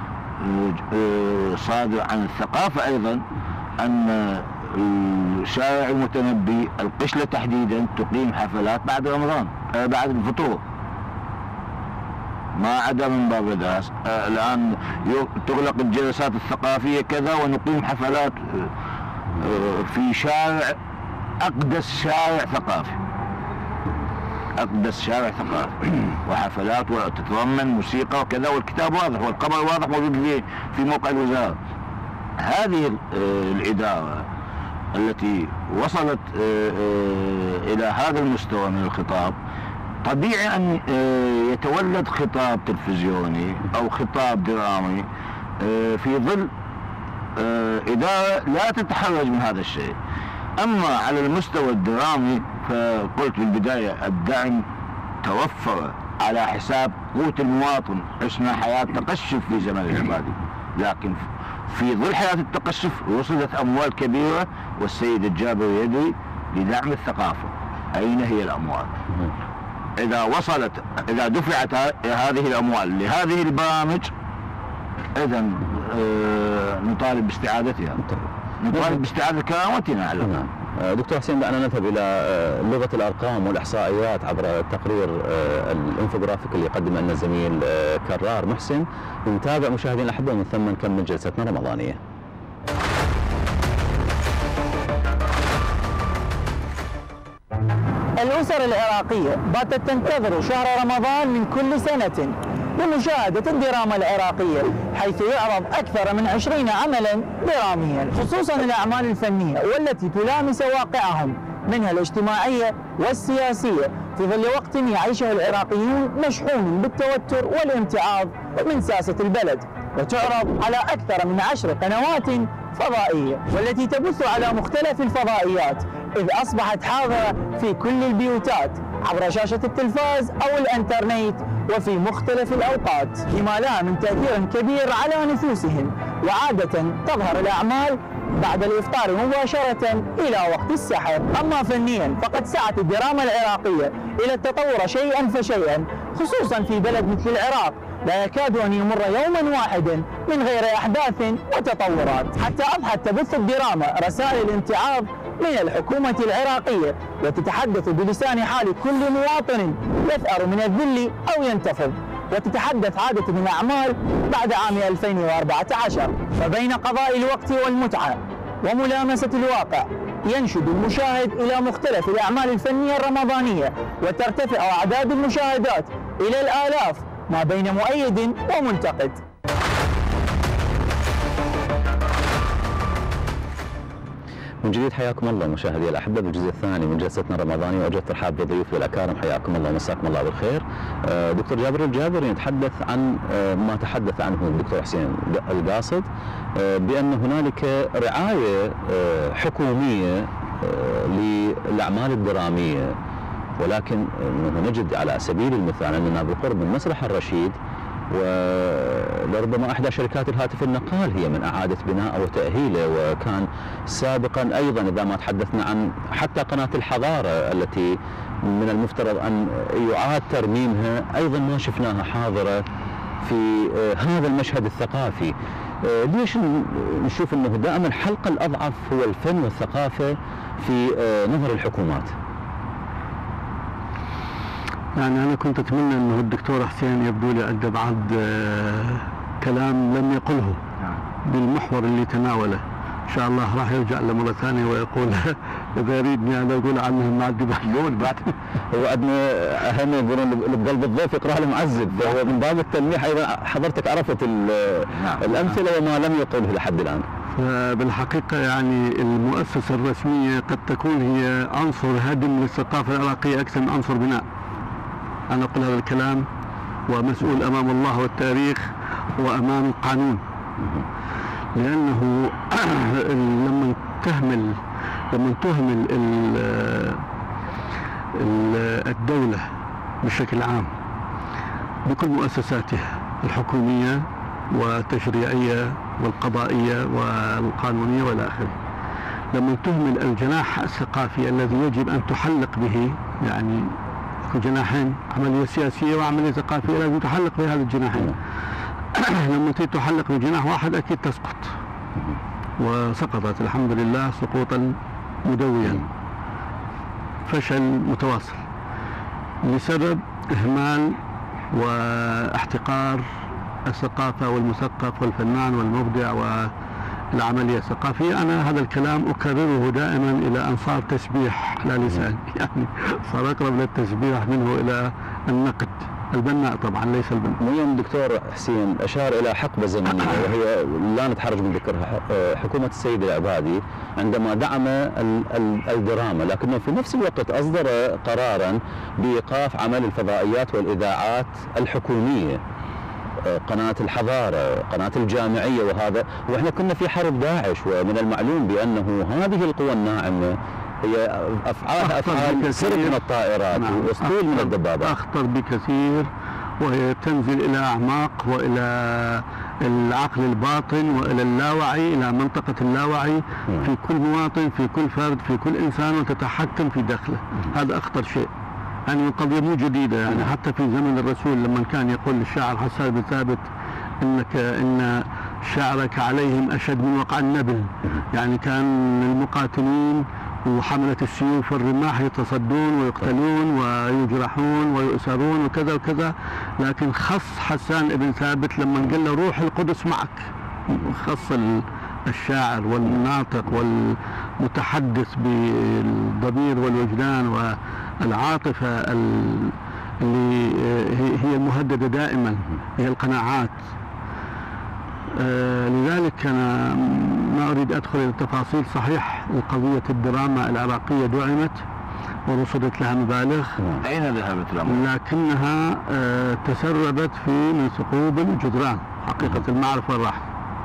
[SPEAKER 6] صادر عن الثقافة أيضا أن الشارع المتنبي القشلة تحديدا تقيم حفلات بعد رمضان بعد الفطور ما عدا من باب الداس. الآن تغلق الجلسات الثقافية كذا ونقيم حفلات في شارع أقدس شارع ثقافي أقدس شارع ثقافي وحفلات وتتضمن موسيقى وكذا، والكتاب واضح والخبر واضح موجود في في موقع الوزارة. هذه الإدارة التي وصلت إلى هذا المستوى من الخطاب طبيعي أن يتولد خطاب تلفزيوني أو خطاب درامي في ظل إدارة لا تتحرج من هذا الشيء. أما على المستوى الدرامي فقلت بالبداية الدعم توفر على حساب قوت المواطن. عشنا حياة تقشف في زمن العبادي، لكن في ظل حياة التقشف وصلت أموال كبيرة والسيد الجابر يدري لدعم الثقافة. أين هي الأموال؟ إذا وصلت إذا دفعت هذه الأموال لهذه البرامج إذا آه نطالب باستعادتها، نطالب باستعادة كرامتنا على الأقل.
[SPEAKER 2] دكتور حسين، دعنا نذهب إلى لغة الأرقام والإحصائيات عبر التقرير الانفوغرافيك اللي يقدمه لنا الزميل كرار محسن. نتابع مشاهدينا الأحبة ومن ثم نكمل جلستنا الرمضانية.
[SPEAKER 7] الأسر العراقية باتت تنتظر شهر رمضان من كل سنة لمشاهدة الدراما العراقية، حيث يعرض أكثر من عشرين عملا دراميا، خصوصا الأعمال الفنية والتي تلامس واقعهم منها الاجتماعية والسياسية، في ظل وقت يعيشه العراقيون مشحون بالتوتر والامتعاض من ساسة البلد، وتعرض على أكثر من عشر قنوات فضائية، والتي تبث على مختلف الفضائيات، إذ أصبحت حاضرة في كل البيوتات عبر شاشة التلفاز أو الإنترنت وفي مختلف الأوقات، لما لها من تأثير كبير على نفوسهم. وعادة تظهر الأعمال بعد الإفطار مباشرة إلى وقت السحر. أما فنيا فقد سعت الدراما العراقية إلى التطور شيئا فشيئا، خصوصا في بلد مثل العراق لا يكاد أن يمر يوما واحدا من غير أحداث وتطورات، حتى أضحت تبث الدراما رسائل الامتعاض من الحكومة العراقية، وتتحدث بلسان حال كل مواطن يثأر من الذل أو ينتفض، وتتحدث عادة الأعمال بعد عام ألفين وأربعة عشر. فبين قضاء الوقت والمتعة وملامسة الواقع ينشد المشاهد إلى مختلف الأعمال الفنية الرمضانية، وترتفع أعداد المشاهدات إلى الآلاف ما بين مؤيد ومنتقد.
[SPEAKER 2] من جديد حياكم الله مشاهدي الأحبة بالجزء الثاني من جلستنا الرمضانية، وأوجه ترحاب بضيوفي الأكارم. حياكم الله ومساكم الله بالخير. دكتور جابر الجابري يتحدث عن ما تحدث عنه الدكتور حسين القاصد، بأن هنالك رعاية حكومية للأعمال الدرامية، ولكن نجد على سبيل المثال أننا بالقرب من مسرح الرشيد، ولربما احدى شركات الهاتف النقال هي من اعاده بناءه وتاهيله، وكان سابقا ايضا اذا ما تحدثنا عن حتى قناه الحضاره التي من المفترض ان يعاد ترميمها، ايضا ما شفناها حاضره في هذا المشهد الثقافي. ليش نشوف انه دائما حلق الاضعف هو الفن والثقافه في نظر الحكومات؟
[SPEAKER 4] يعني أنا كنت أتمنى أنه الدكتور حسين يبدو لي عنده بعض كلام لم يقله بالمحور اللي تناوله. إن شاء الله راح يرجع له مرة ثانية ويقول إذا يريدني أنا أقول عنهم مع الدبحلون بعد.
[SPEAKER 2] هو عندنا أهم يقولون بقلب الضيف يقرأ له معذب، فهو من باب التلميح أيضا حضرتك عرفت الأمثلة وما لم يقله لحد الآن.
[SPEAKER 4] بالحقيقة يعني المؤسسة الرسمية قد تكون هي عنصر هدم للثقافة العراقية أكثر من عنصر بناء. أنا أقول هذا الكلام ومسؤول أمام الله والتاريخ وأمام القانون، لأنه لما تهمل لما تهمل الدولة بشكل عام بكل مؤسساتها الحكومية والتشريعية والقضائية والقانونية والى آخره، لما تهمل الجناح الثقافي الذي يجب أن تحلق به، يعني جناحين، عملية سياسية وعملية ثقافية، لازم تحلق بهذا الجناحين. لما تريد تحلق بجناح واحد أكيد تسقط، وسقطت الحمد لله سقوطا مدويا، فشل متواصل لسبب إهمال واحتقار الثقافة والمثقف والفنان والمبدع والعملية الثقافية. أنا هذا الكلام أكرره دائما إلى أن صار تسبيح على لساني، يعني صار أقرب للتسبيح منه إلى النقد البناء، طبعا ليس البناء.
[SPEAKER 2] اليوم دكتور حسين أشار إلى حقبة زمنية وهي لا نتحرج من ذكرها، حكومة السيد العبادي عندما دعم الدراما، لكنه في نفس الوقت أصدر قرارا بإيقاف عمل الفضائيات والإذاعات الحكومية، قناة الحضارة، قناة الجامعية، وهذا وإحنا كنا في حرب داعش، ومن المعلوم بأنه هذه القوى الناعمة هي أفعالها أفعال سرب من الطائرات وأسطول من الدبابات،
[SPEAKER 4] أخطر بكثير، وهي تنزل إلى أعماق وإلى العقل الباطن وإلى اللاوعي، إلى منطقة اللاوعي في كل مواطن، في كل فرد، في كل إنسان، وتتحكم في داخله. هذا أخطر شيء. يعني القضية مو جديدة، يعني حتى في زمن الرسول لما كان يقول للشاعر حسان بن ثابت إنك إن شعرك عليهم أشد من وقع النبل، يعني كان المقاتلين وحملة السيوف والرماح يتصدون ويقتلون ويجرحون ويؤسرون وكذا وكذا، لكن خص حسان بن ثابت لما قال له روح القدس معك، خص الشاعر والناطق والمتحدث بالضمير والوجدان والعاطفة اللي هي المهددة دائما، هي القناعات. آه لذلك أنا ما أريد أدخل إلى التفاصيل. صحيح قضية الدراما العراقية دعمت ورصدت لها مبالغ،
[SPEAKER 6] أين ذهبت الأمر؟
[SPEAKER 4] لكنها آه تسربت في من ثقوب الجدران، حقيقة المعرفة والرحمة.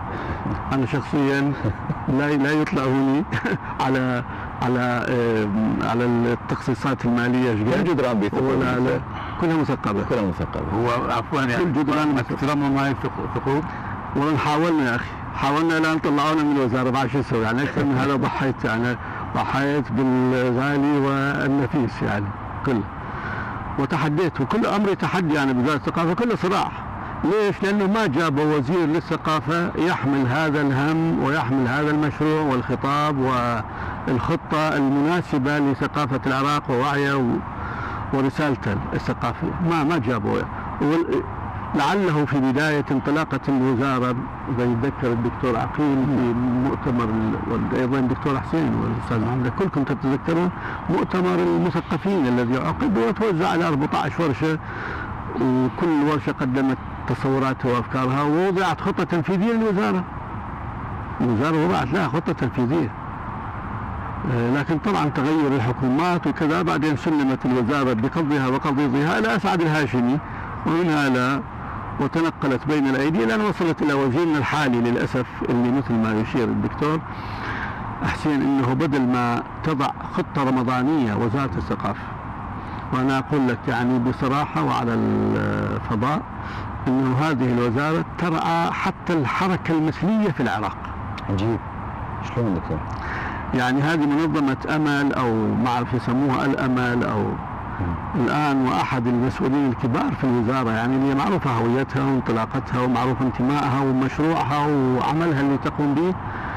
[SPEAKER 4] انا شخصيا لا لا يطلعوني على على على التخصيصات الماليه
[SPEAKER 2] كم جدران بيثقوا؟
[SPEAKER 4] ولا لا كلها مثقبه.
[SPEAKER 2] كلها مثقبه.
[SPEAKER 5] هو عفوا يعني
[SPEAKER 4] كل جدران
[SPEAKER 5] اكثرهم ما يثقوا.
[SPEAKER 4] والله حاولنا يا اخي، حاولنا الان طلعونا من الوزاره، بعد شو نسوي يعني؟ اكثر من هذا ضحيت يعني، ضحيت بالغالي والنفيس يعني كله، وتحديت، وكل امري تحدي يعني بوزاره الثقافه، كله صراع. ليش؟ لانه ما جابوا وزير للثقافه يحمل هذا الهم ويحمل هذا المشروع والخطاب والخطه المناسبه لثقافه العراق ووعيه ورسالته الثقافيه، ما ما جابوا. لعله في بداية انطلاقة الوزارة زي يتذكر الدكتور عقيل في مؤتمر، وأيضا الدكتور حسين والأستاذ محمد، كلكم تتذكرون مؤتمر المثقفين الذي عقد وتوزع على أربعة عشر ورشة، وكل ورشة قدمت تصوراتها وأفكارها، ووضعت خطة تنفيذية للوزارة. الوزارة وضعت لها خطة تنفيذية، لكن طبعا تغير الحكومات وكذا، بعدين سلمت الوزارة بقبضها وقبضها إلى أسعد الهاشمي، ومنها لا، وتنقلت بين الأيدي لأن وصلت إلى وزيرنا الحالي للأسف، اللي مثل ما يشير الدكتور حسين أنه بدل ما تضع خطة رمضانية وزارة الثقافة، وأنا أقول لك يعني بصراحة وعلى الفضاء أنه هذه الوزارة ترعى حتى الحركة المثلية في العراق.
[SPEAKER 2] عجيب. شلون دكتور؟
[SPEAKER 4] يعني هذه منظمة أمل أو ما أعرف يسموها الأمل أو الآن، وأحد المسؤولين الكبار في الوزارة يعني اللي معروفة هويتها وانطلاقتها ومعروف انتمائها ومشروعها وعملها اللي تقوم به،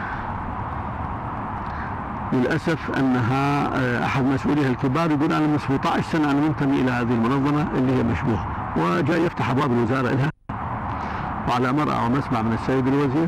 [SPEAKER 4] للأسف أنها أحد مسؤوليها الكبار يقول أنا من سبعة عشر سنة أنا منتمي إلى هذه المنظمة اللي هي مشبوهة، وجاي يفتح أبواب الوزارة لها، وعلى مرأى ومسمع من السيد الوزير،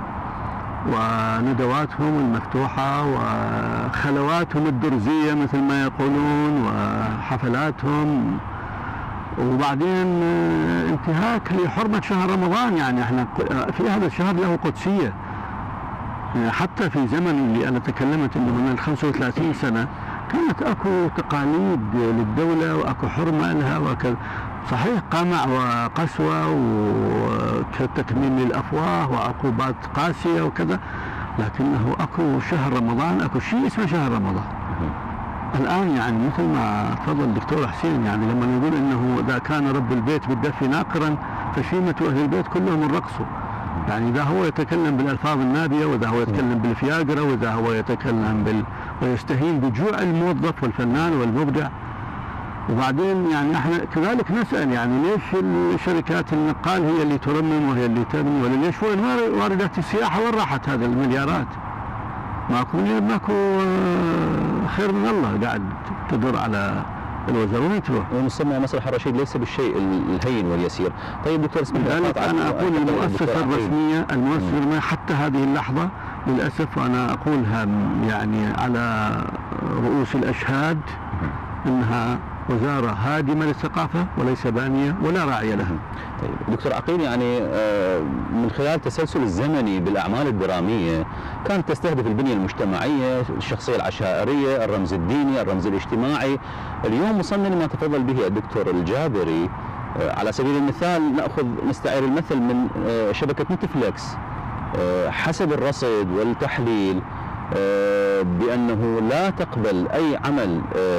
[SPEAKER 4] وندواتهم المفتوحة وخلواتهم الدرزية مثل ما يقولون وحفلاتهم، وبعدين انتهاك لحرمة شهر رمضان. يعني احنا في هذا الشهر له قدسية، حتى في زمن اللي أنا تكلمت إنه من الخمسة وثلاثين سنة كانت أكو تقاليد للدولة وأكو حرمة لها وكذا، صحيح قمع وقسوة وتكميم للأفواه وعقوبات قاسية وكذا، لكنه أكو شهر رمضان، أكو شيء اسمه شهر رمضان. الآن يعني مثل ما تفضل الدكتور حسين، يعني لما نقول إنه إذا كان رب البيت بالدف ناقرا فشيمة أهل البيت كلهم الرقص، يعني إذا هو يتكلم بالألفاظ النابية، وإذا هو يتكلم بالفياجرة، وإذا هو يتكلم بال ويستهين بجوع الموظف والفنان والمبدع. وبعدين يعني احنا كذلك نسأل يعني ليش الشركات النقال هي اللي ترمم وهي اللي تبني، ولا ليش وين واردات السياحة وين راحت هذه المليارات؟ ماكو ماكو خير من الله قاعد تدور على الوزارة، وين تروح؟
[SPEAKER 2] ومسمى مسرح الرشيد ليس بالشيء الهين واليسير. طيب دكتور اسم
[SPEAKER 4] لذلك انا اقول المؤسسة الرسمية المؤسسة الرسمية حتى هذه اللحظة للأسف، وأنا أقولها يعني على رؤوس الأشهاد، أنها وزارة هادمة للثقافة وليس بانية ولا راعية لها.
[SPEAKER 2] طيب دكتور عقيل، يعني من خلال تسلسل الزمني بالأعمال الدرامية كانت تستهدف البنية المجتمعية، الشخصية العشائرية، الرمز الديني، الرمز الاجتماعي. اليوم وصلنا لما تفضل به الدكتور الجابري. على سبيل المثال نأخذ نستعير المثل من شبكة نتفليكس، حسب الرصد والتحليل بأنه لا تقبل أي عمل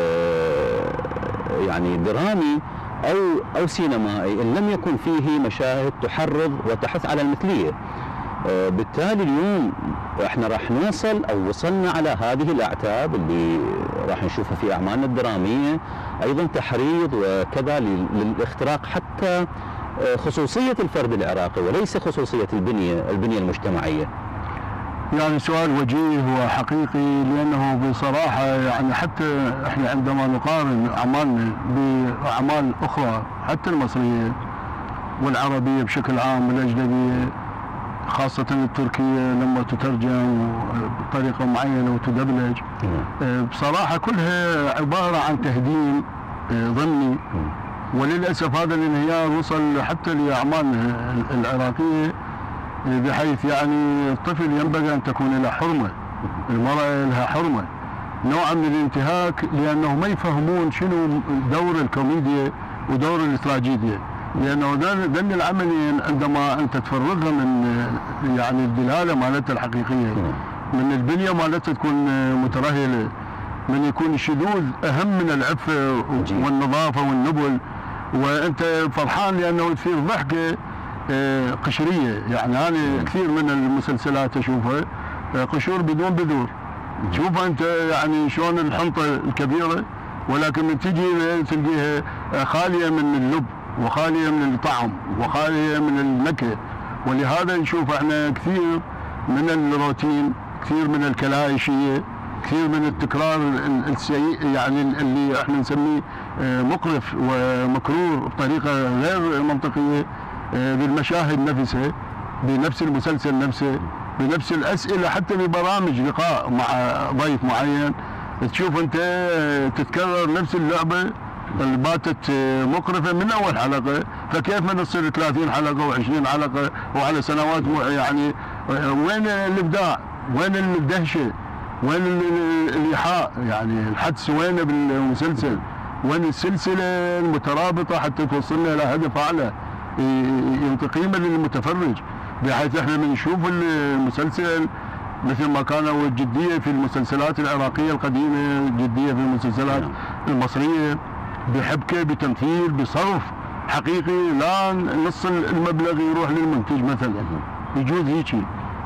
[SPEAKER 2] يعني درامي أو أو سينمائي إن لم يكن فيه مشاهد تحرض وتحث على المثلية. بالتالي اليوم احنا راح نوصل أو وصلنا على هذه الأعتاب اللي راح نشوفها في أعمالنا الدرامية، أيضا تحريض وكذا للاختراق حتى خصوصية الفرد العراقي وليس خصوصية البنية البنية المجتمعية.
[SPEAKER 5] يعني سؤال وجيه وحقيقي، لأنه بصراحة يعني حتى احنا عندما نقارن أعمالنا بأعمال أخرى حتى المصرية والعربية بشكل عام والأجنبية، خاصة التركية لما تترجم بطريقة معينة وتدبلج، بصراحة كلها عبارة عن تهديم ظني، وللأسف هذا الانهيار وصل حتى لأعمالنا العراقية، بحيث يعني الطفل ينبغي أن تكون له حرمة، المرأة لها حرمة، نوع من الانتهاك، لأنه ما يفهمون شنو دور الكوميديا ودور التراجيديا. لانه ذن العملين عندما انت تفرغها من يعني الدلاله مالتها الحقيقيه، من البنيه مالتها تكون مترهله، من يكون الشذوذ اهم من العفه والنظافه والنبل، وانت فرحان لانه تصير ضحكه قشريه. يعني انا كثير من المسلسلات اشوفها قشور بدون بذور، تشوفها انت يعني شلون الحنطه الكبيره، ولكن من تجي تلقيها خاليه من اللب وخاليه من الطعم وخاليه من النكهه. ولهذا نشوف احنا كثير من الروتين، كثير من الكلايشيه، كثير من التكرار السيء يعني اللي احنا نسميه مقرف ومكرور بطريقه غير منطقيه بالمشاهد نفسها، بنفس المسلسل نفسه، بنفس الاسئله، حتى ببرامج لقاء مع ضيف معين تشوف انت تتكرر نفس اللعبه اللي باتت مقرفه من اول حلقه، فكيف ما تصير ثلاثين حلقه وعشرين حلقه وعلى سنوات يعني وين الابداع؟ وين الدهشه؟ وين الايحاء؟ يعني الحدس وينه بالمسلسل؟ وين السلسله المترابطه حتى توصلنا الى هدف اعلى ينطي قيمه للمتفرج، بحيث احنا بنشوف المسلسل مثل ما كانوا الجديه في المسلسلات العراقيه القديمه، الجديه في المسلسلات المصريه، بحبكه، بتمثيل، بصرف حقيقي، لا نص المبلغ يروح للمنتج مثلا، يجوز هيجي.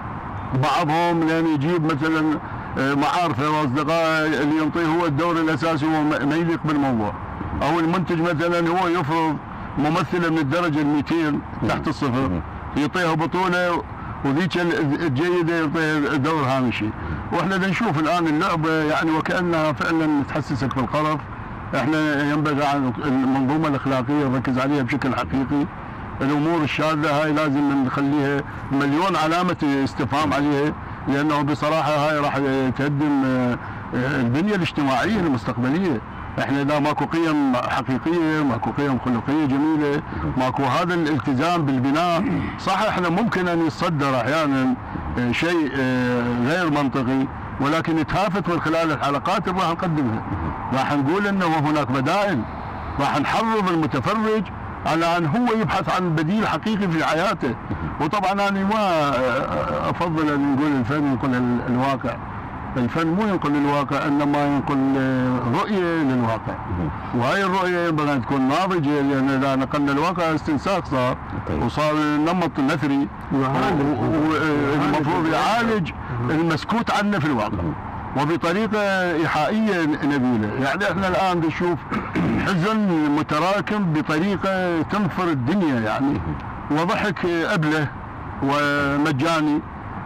[SPEAKER 5] بعضهم لان يجيب مثلا معارفه واصدقائه اللي ينطيه هو الدور الاساسي وما يليق بالموضوع، او المنتج مثلا هو يفرض ممثله من الدرجه المئتين تحت الصفر يعطيها بطوله وذيك الجيده يعطيها دور هامشي. واحنا نشوف الان اللعبه يعني وكانها فعلا تحسسك بالقرف. احنا ينبغي عن المنظومه الاخلاقيه نركز عليها بشكل حقيقي. الامور الشاذه هاي لازم نخليها مليون علامه استفهام عليها، لانه بصراحه هاي راح تهدم البنيه الاجتماعيه المستقبليه. احنا اذا ماكو قيم حقيقيه، ماكو قيم خلقيه جميله، ماكو هذا الالتزام بالبناء، صح احنا ممكن ان يتصدر احيانا شيء غير منطقي، ولكن يتهافت من خلال الحلقات اللي راح نقدمها. راح نقول انه هناك بدائل، راح نحرض المتفرج على ان هو يبحث عن بديل حقيقي في حياته. وطبعا انا ما افضل ان نقول الفن ينقل الواقع، الفن مو ينقل الواقع انما ينقل رؤيه للواقع، وهي الرؤيه ينبغي ان تكون ناضجه، لان اذا نقلنا الواقع استنساخ صار وصار نمط نثري والمفروض يعالج المسكوت عنه في الواقع وبطريقه ايحائيه نبيله. يعني احنا الان نشوف حزن متراكم بطريقه تنفر الدنيا يعني، وضحك ابله ومجاني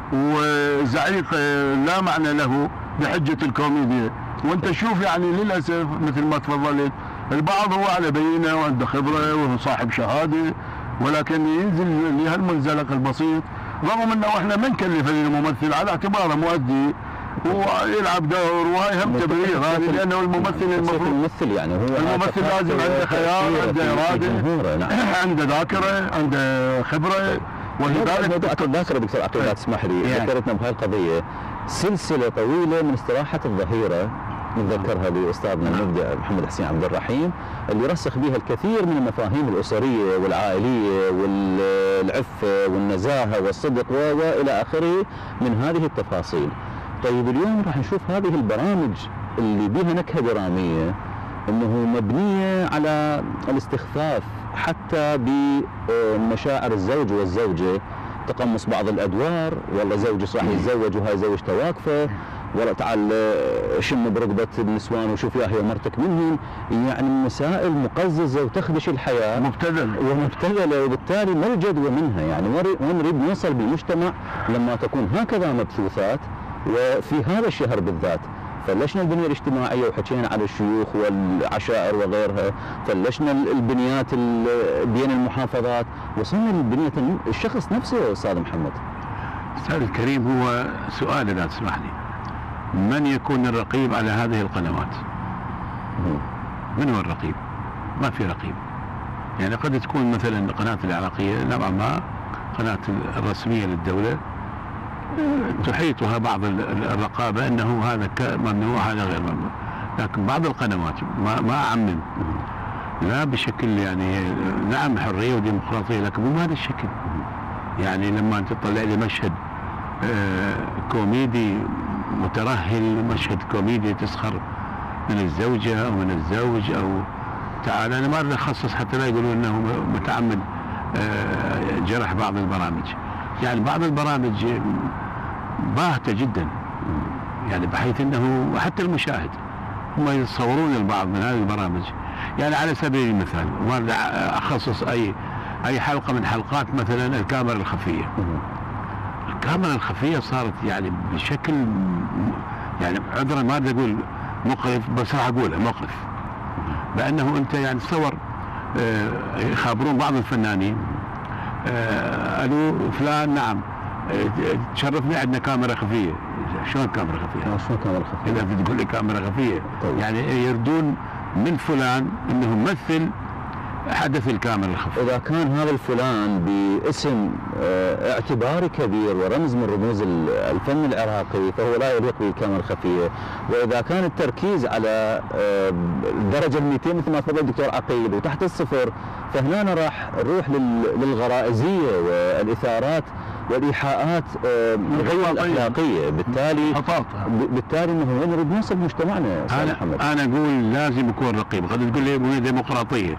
[SPEAKER 5] وزعيق لا معنى له بحجه الكوميديا. وانت شوف يعني للاسف مثل ما تفضلت، البعض هو على بينه وعنده خبره وهو صاحب شهاده، ولكن ينزل لهالمنزلق البسيط، رغم انه احنا ما نكلف الممثل على اعتباره مؤدي ويلعب دور، وهي هم تبرير هذه، لانه الممثل المفروض
[SPEAKER 2] الممثل يعني هو
[SPEAKER 5] الممثل لازم عنده خيال، عنده اراده، عنده ذاكره، عنده خبره.
[SPEAKER 2] ولذلك موضوع الذاكره دكتور عقيل تسمح لي، ذكرتنا بهاي القضيه سلسله طويله من استراحه الظهيره نتذكرها لاستاذنا المبدع محمد حسين عبد الرحيم، اللي رسخ بها الكثير من المفاهيم الاسريه والعائليه والعفه والنزاهه والصدق والى اخره من هذه التفاصيل. طيب اليوم راح نشوف هذه البرامج اللي بها نكهه دراميه انه مبنيه على الاستخفاف حتى بمشاعر الزوج والزوجه، تقمص بعض الادوار، والله زوجي راح يتزوج وهاي زوجته واقفه، والله تعال شم برقبه النسوان وشوف يا هي مرتك منهم، يعني مسائل مقززه وتخدش الحياه
[SPEAKER 5] مبتذله
[SPEAKER 2] ومبتذله، وبالتالي ما الجدوى منها؟ يعني وين نريد نوصل بالمجتمع لما تكون هكذا مبثوثات وفي هذا الشهر بالذات؟ فلشنا البنيه الاجتماعيه وحكينا على الشيوخ والعشائر وغيرها، فلشنا البنيات بين المحافظات، وصلنا لبنيه الشخص نفسه يا استاذ محمد.
[SPEAKER 5] استاذ الكريم، هو سؤال اذا تسمح لي، من يكون الرقيب على هذه القنوات؟ من هو الرقيب؟ ما في رقيب. يعني قد تكون مثلا القناه العراقيه نوعا ما قناه الرسميه للدوله تحيطها بعض الرقابه انه هذا ممنوع هذا غير ممنوع، لكن بعض القنوات ما ما اعمم لا بشكل يعني نعم حريه وديمقراطيه لكن مو بهذا الشكل. يعني لما انت تطلع لي مشهد آه كوميدي مترهل، مشهد كوميدي تسخر من الزوجه او من الزوج او تعال، انا ما اريد اخصص حتى لا يقولون انه متعمد آه جرح بعض البرامج. يعني بعض البرامج باهته جدا، يعني بحيث انه حتى المشاهد هم يتصورون البعض من هذه البرامج. يعني على سبيل المثال ما اريد اخصص اي اي حلقه من حلقات مثلا الكاميرا الخفيه. الكاميرا الخفيه صارت يعني بشكل يعني عذرا ما اريد اقول مقرف، بس راح اقولها مقرف، بانه انت يعني تصور آه يخابرون بعض الفنانين آه الو فلان نعم آه تشرفني عندنا كاميرا خفيه. شلون كاميرا خفيه؟
[SPEAKER 2] شلون كاميرا خفيه؟
[SPEAKER 5] اذا تقول لي كاميرا خفيه
[SPEAKER 2] طيب.
[SPEAKER 5] يعني يردون من فلان انه ممثل حدث الكاميرا الخفيه.
[SPEAKER 2] اذا كان هذا الفلان باسم اه اعتباري كبير ورمز من رموز الفن العراقي فهو لا يليق بالكاميرا الخفيه، واذا كان التركيز على اه الدرجه المئتين مثل ما تفضل الدكتور عقيل وتحت الصفر، فهنا راح نروح للغرائزيه والاثارات والايحاءات اه غير الاخلاقيه، بالتالي بالتالي انه وين نريد نوصل مجتمعنا؟
[SPEAKER 5] انا محمد. انا اقول لازم يكون رقيب، قد تقول لي ديمقراطيه،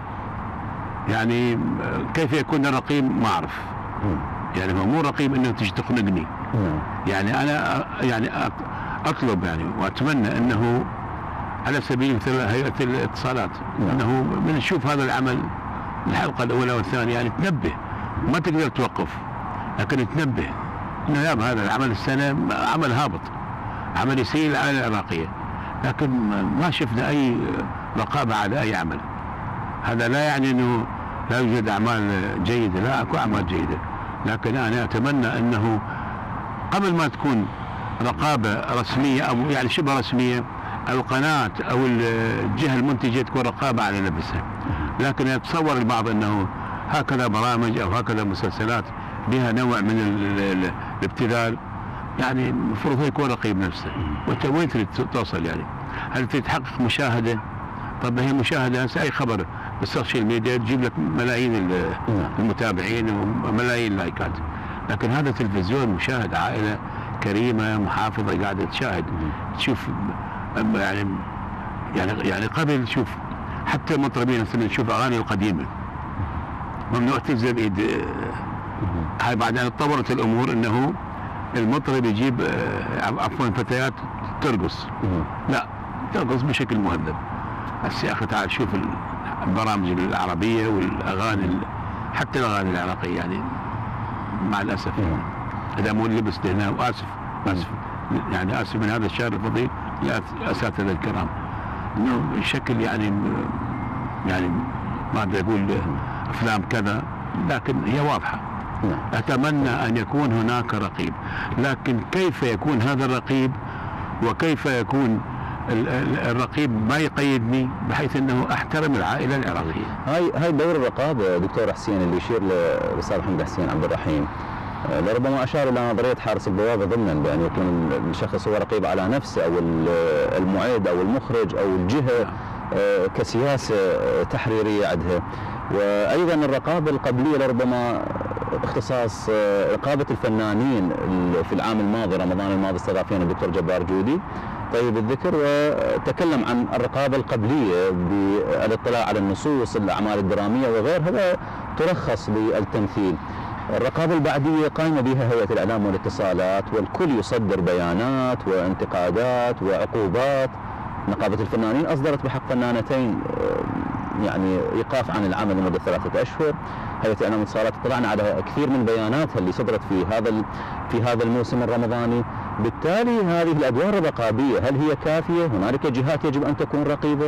[SPEAKER 5] يعني كيف يكون الرقيب ما اعرف. يعني هو مو رقيب انه تجي تخنقني. يعني انا يعني اطلب يعني واتمنى انه على سبيل المثال هيئه الاتصالات انه من نشوف هذا العمل الحلقه الاولى والثانيه يعني تنبه، ما تقدر توقف لكن تنبه انه يا هذا العمل السنه عمل هابط، عمل يسيء للعائله العراقيه، لكن ما شفنا اي رقابه على اي عمل. هذا لا يعني انه لا يوجد اعمال جيده، لا اكو اعمال جيده، لكن انا اتمنى انه قبل ما تكون رقابه رسميه او يعني شبه رسميه القناه او الجهه المنتجه تكون رقابه على نفسها. لكن يتصور البعض انه هكذا برامج او هكذا مسلسلات بها نوع من الابتذال، يعني المفروض يكون رقيب نفسه. وانت وين تريد توصل؟ يعني هل تريد تحقق مشاهده؟ طب هي مشاهده هسه اي خبر بالسوشيال ميديا تجيب لك ملايين المتابعين وملايين اللايكات، لكن هذا تلفزيون مشاهد عائله كريمه محافظه قاعده تشاهد تشوف يعني يعني يعني قبل شوف حتى المطربين مثلا نشوف اغاني القديمه ممنوع تلزم ايد. هاي بعدين تطورت الامور انه المطرب يجيب عفوا فتيات ترقص، لا ترقص بشكل مهذب. هسه يا اخي تعال شوف البرامج العربيه والاغاني حتى الاغاني العراقيه يعني مع الاسف يعني اذا مو اللبس هنا واسف اسف يعني اسف من هذا الشارع الفضيل يا اساتذه الكرام انه بشكل يعني يعني ما ادري اقول افلام كذا، لكن هي واضحه. اتمنى ان يكون هناك رقيب، لكن كيف يكون هذا الرقيب وكيف يكون الرقيب ما يقيدني بحيث انه احترم العائله العراقيه.
[SPEAKER 2] هاي هاي دور الرقابه دكتور حسين اللي يشير للاستاذ محمد حسين عبد الرحيم، لربما اشار الى نظريه حارس البوابه ضمنا بان يكون الشخص هو رقيب على نفسه او المعد او المخرج او الجهه كسياسه تحريريه عندها. وايضا الرقابه القبليه لربما اختصاص رقابه الفنانين في العام الماضي رمضان الماضي استضافينا الدكتور جبار جودي طيب الذكر وتكلم عن الرقابه القبليه بالاطلاع على النصوص الاعمال الدراميه وغير هذا ترخص للتمثيل. الرقابه البعديه قائمه بها هيئه الاعلام والاتصالات والكل يصدر بيانات وانتقادات وعقوبات. نقابه الفنانين اصدرت بحق فنانتين يعني ايقاف عن العمل لمده ثلاثه اشهر. هيئه الاعلام والاتصالات اطلعنا على كثير من بياناتها اللي صدرت في هذا في هذا الموسم الرمضاني. بالتالي هذه الادوار الرقابيه هل هي كافيه؟ هنالك جهات يجب ان تكون رقيبه؟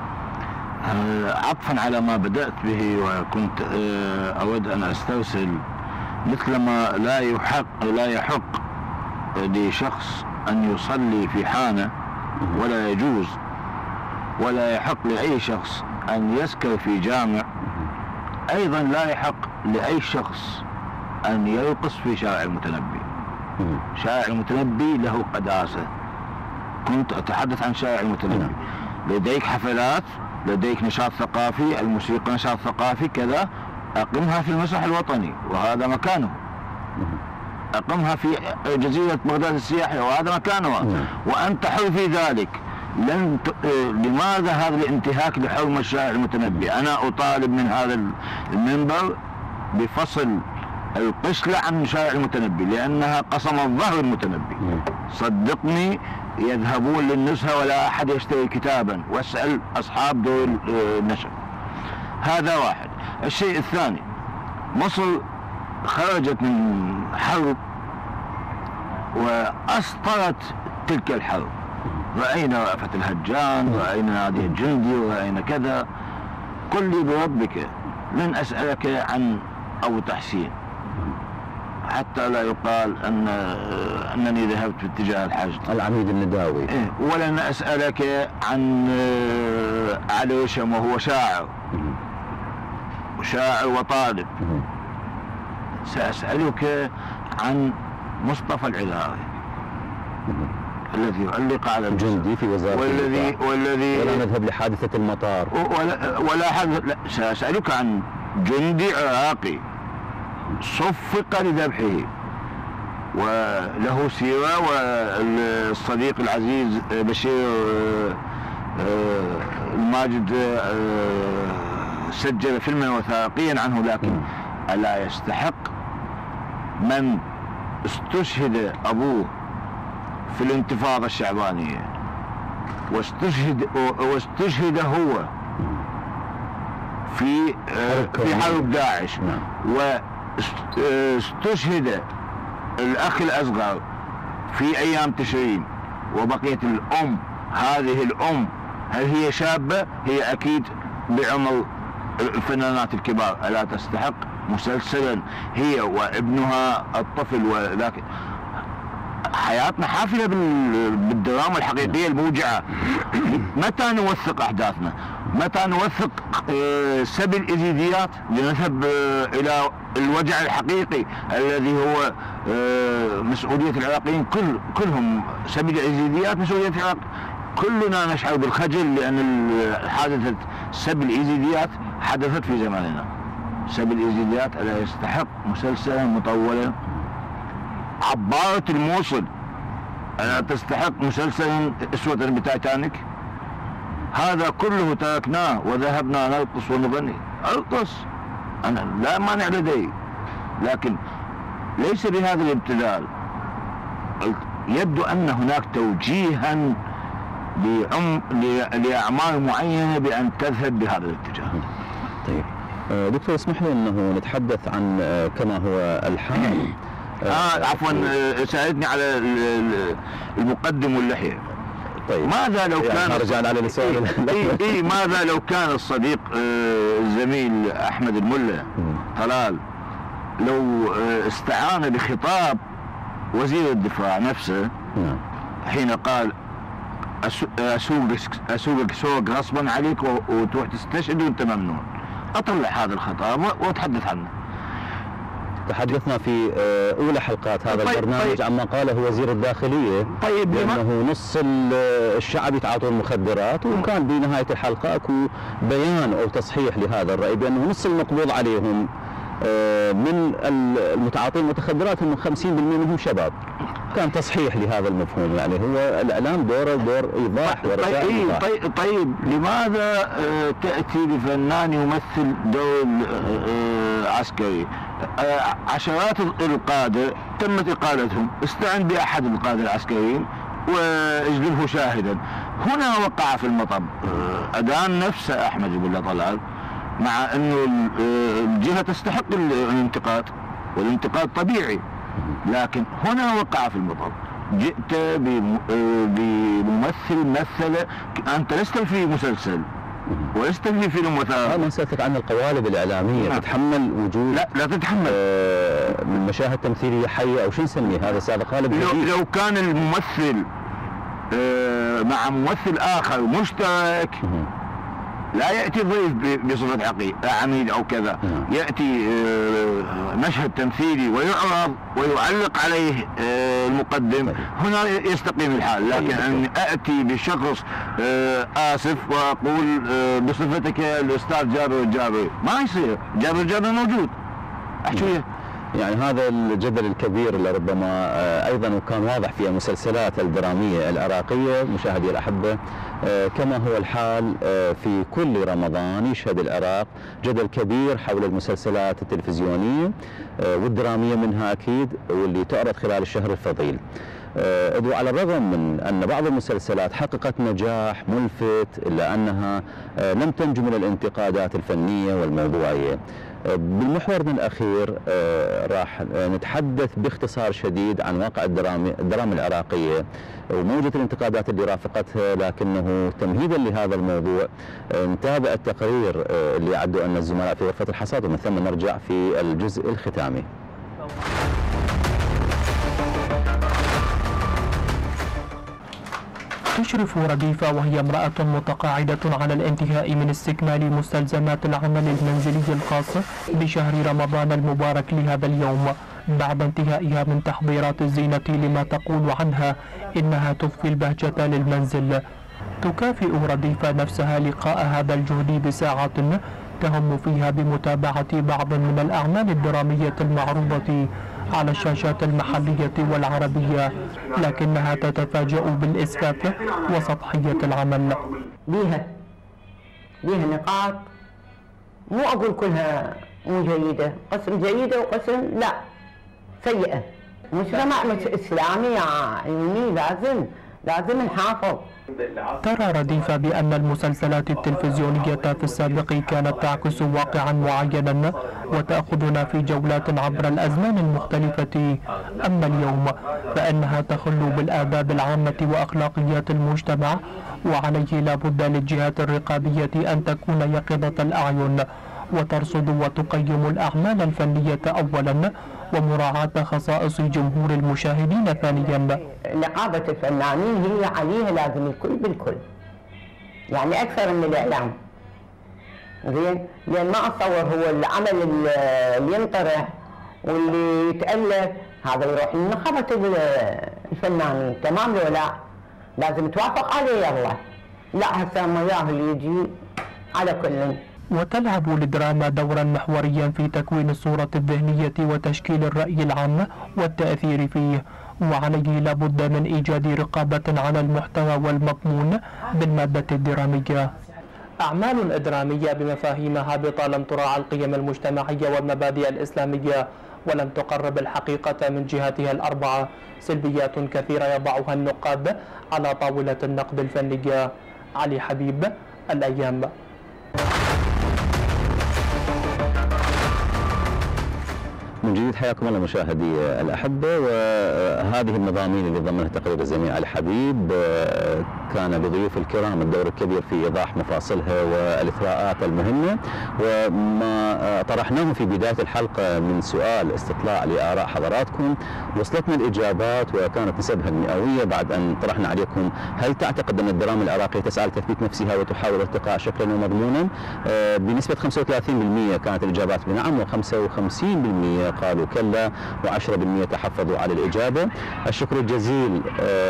[SPEAKER 6] عطفا على ما بدات به وكنت اود ان استوصل، مثلما لا يحق لا يحق لشخص ان يصلي في حانه ولا يجوز، ولا يحق لاي شخص ان يسكر في جامع، ايضا لا يحق لاي شخص ان يرقص في شارع المتنبي. شارع المتنبي له قداسه. كنت اتحدث عن شارع المتنبي. لديك حفلات لديك نشاط ثقافي، الموسيقى نشاط ثقافي كذا، أقمها في المسرح الوطني وهذا مكانه. أقمها في جزيرة بغداد السياحية وهذا مكانها، وأنت حر في ذلك. لن ت... لماذا هذا الانتهاك لحرمة الشاعر المتنبي؟ أنا أطالب من هذا المنبر بفصل القشلة عن شارع المتنبي لأنها قصمت ظهر المتنبي. صدقني يذهبون للنزهة ولا أحد يشتري كتابا، واسأل أصحاب دور النشر. هذا واحد. الشيء الثاني، مصر خرجت من حرب وأسطرت تلك الحرب. رأينا رأفت الهجان، رأينا نادي الجندي، ورأينا كذا. قل لي بربك لن أسألك عن أبو تحسين حتى لا يقال أن أنني ذهبت في اتجاه الحج.
[SPEAKER 2] العميد النداوي.
[SPEAKER 6] إيه، ولن أسألك عن علي وشم وهو شاعر وشاعر وطالب. سأسألك عن مصطفى العذاري الذي علق على
[SPEAKER 2] الجندي في وزارة
[SPEAKER 6] والذي والذي
[SPEAKER 2] ولا نذهب لحادثة المطار
[SPEAKER 6] ولا ولا حدث. لا، سأسألك عن جندي عراقي صفق لذبحه وله سيرة، والصديق العزيز بشير الماجد سجل فيلما وثائقيا عنه. لكن ألا يستحق من استشهد أبوه في الانتفاضة الشعبانية واستشهد واستشهد هو في في حرب داعش، واستشهد الأخ الأصغر في أيام تشرين، وبقيت الأم، هذه الأم هل هي شابة؟ هي أكيد بعمر الفنانات الكبار. ألا تستحق مسلسلا هي وابنها الطفل؟ ولكن حياتنا حافلة بالدراما الحقيقية الموجعة. متى نوثق أحداثنا؟ متى نوثق سبي الإزيديات لنذهب إلى الوجع الحقيقي الذي هو مسؤولية العراقيين كل كلهم؟ سبي الإزيديات مسؤولية العراق. كلنا نشعر بالخجل لأن حادثة سبي الإزيديات حدثت في زماننا. سبي الإزيديات ألا يستحق مسلسلا مطولا؟ عبارة الموصل ألا تستحق مسلسلا أسوة بتايتانيك؟ هذا كله تركناه وذهبنا نرقص ونغني. أرقص، أنا لا مانع لدي، لكن ليس بهذا الابتذال. يبدو أن هناك توجيها لعم... لأعمال معينة بأن تذهب بهذا الاتجاه.
[SPEAKER 2] طيب دكتور، اسمح لي أنه نتحدث عن كما هو الحال.
[SPEAKER 6] آه عفوا، ساعدني على المقدم واللحية.
[SPEAKER 2] طيب
[SPEAKER 6] ماذا لو
[SPEAKER 2] يعني
[SPEAKER 6] كان
[SPEAKER 2] رجعنا على السؤال.
[SPEAKER 6] إيه إيه ماذا لو كان الصديق الزميل أحمد الملا طلال لو استعان بخطاب وزير الدفاع نفسه حين قال أسوقك أسوقك سوق غصبا عليك وتروح تستشهد وأنت ممنوع؟ أطلع هذا الخطاب وأتحدث عنه.
[SPEAKER 2] تحدثنا في أولى حلقات هذا
[SPEAKER 6] طيب
[SPEAKER 2] البرنامج
[SPEAKER 6] طيب
[SPEAKER 2] عما قاله وزير الداخلية.
[SPEAKER 6] طيب
[SPEAKER 2] لأنه نص الشعب يتعاطون المخدرات، وكان بنهاية الحلقة أكو بيان أو تصحيح لهذا الرأي بأنه نص المقبوض عليهم من المتعاطين المخدرات هم خمسين بالمئة منهم شباب. كان تصحيح لهذا المفهوم. يعني هو الإعلام دوره دور إيضاح ورسائل
[SPEAKER 6] طيب,
[SPEAKER 2] إيضاح.
[SPEAKER 6] طيب, طيب لماذا تأتي بفنان يمثل دور عسكري؟ عشرات القادة تمت إقالتهم، استعن بأحد القادة العسكريين واجلبه شاهدا. هنا وقع في المطب. أدان نفسه أحمد يقول له طلال، مع أنه الجهة تستحق الانتقاد والانتقاد طبيعي، لكن هنا وقع في المطب. جئت بممثل مثل، أنت لست في مسلسل ولست في فيلم وثائقي.
[SPEAKER 2] أنا سألتك عن القوالب الإعلامية. نعم. تتحمل وجود
[SPEAKER 6] لا لا تتحمل
[SPEAKER 2] آه من مشاهد تمثيلية حية أو شو نسميه هذا؟ هذا قالب
[SPEAKER 6] لو, لو كان الممثل آه مع ممثل آخر مشترك لا يأتي ضيف بصفة عقيد عميد أو كذا، يأتي مشهد تمثيلي ويعرض ويعلق عليه المقدم، هنا يستقيم الحال. لكن أن أأتي بشخص آسف وأقول بصفتك الأستاذ جابر الجابري، ما يصير. جابر الجابري موجود، أحكي
[SPEAKER 2] يعني هذا الجدل الكبير اللي ربما ايضا وكان واضح في المسلسلات الدراميه العراقيه مشاهدي الاحبه، كما هو الحال في كل رمضان يشهد العراق جدل كبير حول المسلسلات التلفزيونيه والدراميه منها اكيد، واللي تعرض خلال الشهر الفضيل. وعلى الرغم من أن بعض المسلسلات حققت نجاح ملفت إلا أنها لم تنجو من الانتقادات الفنية والموضوعية. بالمحورنا الأخير راح نتحدث باختصار شديد عن واقع الدراما العراقية وموجة الانتقادات اللي رافقتها، لكنه تمهيدا لهذا الموضوع نتابع التقرير اللي عدوا أن الزملاء في غرفة الحصاد، ومن ثم نرجع في الجزء الختامي.
[SPEAKER 8] تشرف رديفة وهي امرأة متقاعدة على الانتهاء من استكمال مستلزمات العمل المنزلي الخاص بشهر رمضان المبارك لهذا اليوم، بعد انتهائها من تحضيرات الزينة لما تقول عنها إنها تضفي البهجة للمنزل. تكافئ رديفة نفسها لقاء هذا الجهد بساعات تهم فيها بمتابعة بعض من الأعمال الدرامية المعروضة على الشاشات المحلية والعربية، لكنها تتفاجأ بالإسفاف وسطحية العمل.
[SPEAKER 1] بيها بيها نقاط مو أقول كلها مو جيدة، قسم جيدة وقسم لا سيئة. مجتمع إسلامي علمي لازم لازم نحافظ.
[SPEAKER 8] ترى رديفة بأن المسلسلات التلفزيونية في السابق كانت تعكس واقعا معينا وتأخذنا في جولات عبر الأزمان المختلفة، أما اليوم فإنها تخل بالآداب العامة وأخلاقيات المجتمع، وعليه لا بد للجهات الرقابية أن تكون يقظة الأعين وترصد وتقيم الأعمال الفنية أولا، ومراعاة خصائص جمهور المشاهدين ثانيا.
[SPEAKER 1] نقابة الفنانين هي عليها لازم الكل بالكل، يعني أكثر من الإعلام. زين، لأن ما أتصور هو العمل اللي ينطرح واللي يتألف هذا يروح لنقابة الفنانين، تمام لو لا؟ لازم توافق عليه يلا، لا هسه ما ياهو اللي يجي على كل.
[SPEAKER 8] وتلعب الدراما دورا محوريا في تكوين الصورة الذهنية وتشكيل الرأي العام والتأثير فيه، وعليه لابد من إيجاد رقابة على المحتوى والمضمون بالمادة الدرامية. أعمال درامية بمفاهيم هابطة لم تراعى القيم المجتمعية والمبادئ الإسلامية ولم تقرب الحقيقة من جهاتها الأربعة، سلبيات كثيرة يضعها النقاد على طاولة النقد الفنية. علي حبيب، الأيام.
[SPEAKER 2] من جديد حياكم الله مشاهدي الأحبة، وهذه المضامين اللي ضمنها تقرير الزميل علي حبيب كان بضيوف الكرام الدور الكبير في إيضاح مفاصلها والإثراءات المهمة، وما طرحناه في بداية الحلقة من سؤال استطلاع لآراء حضراتكم وصلتنا الإجابات وكانت نسبها المئوية بعد أن طرحنا عليكم هل تعتقد أن الدراما العراقية تسعى لتثبيت نفسها وتحاول ارتقاء شكلا ومضمونا؟ بنسبة خمسة وثلاثين بالمئة كانت الإجابات بنعم، وخمسة وخمسين بالمئة قالوا كلا، وعشرة بالمئة تحفظوا على الإجابة. الشكر الجزيل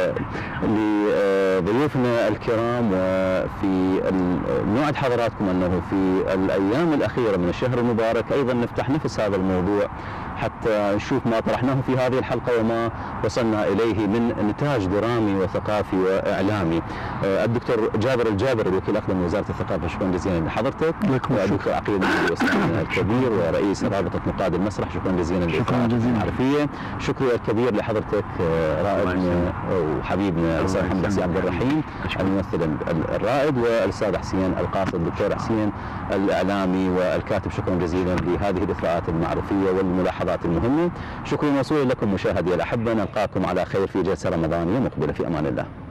[SPEAKER 2] لضيوفنا الكرام، وفي نوعد حضراتكم أنه في الأيام الأخيرة من الشهر المبارك أيضا نفتح نفس هذا الموضوع حتى نشوف ما طرحناه في هذه الحلقة وما وصلنا إليه من نتاج درامي وثقافي وإعلامي. الدكتور جابر الجابر الوكيل الأقدم من وزارة الثقافة، شكرا جزيلا لحضرتك. والدكتور عقيل الوسطاني الكبير ورئيس رابطة نقاد المسرح، شكرا جزيلا للإفاءات المعرفية. شكرا الكبير لحضرتك رائدنا وحبيبنا الأستاذ محمد سي عبد الرحيم الممثل الرائد، والأستاذ حسين القاصد الدكتور حسين الإعلامي والكاتب، شكرا جزيلا لهذه الإثراءات المعرفية والملاحظات المهمة. شكرا موصولا لكم مشاهدي الأحبة، نلقاكم على خير في جلسة رمضانية مقبلة، في أمان الله.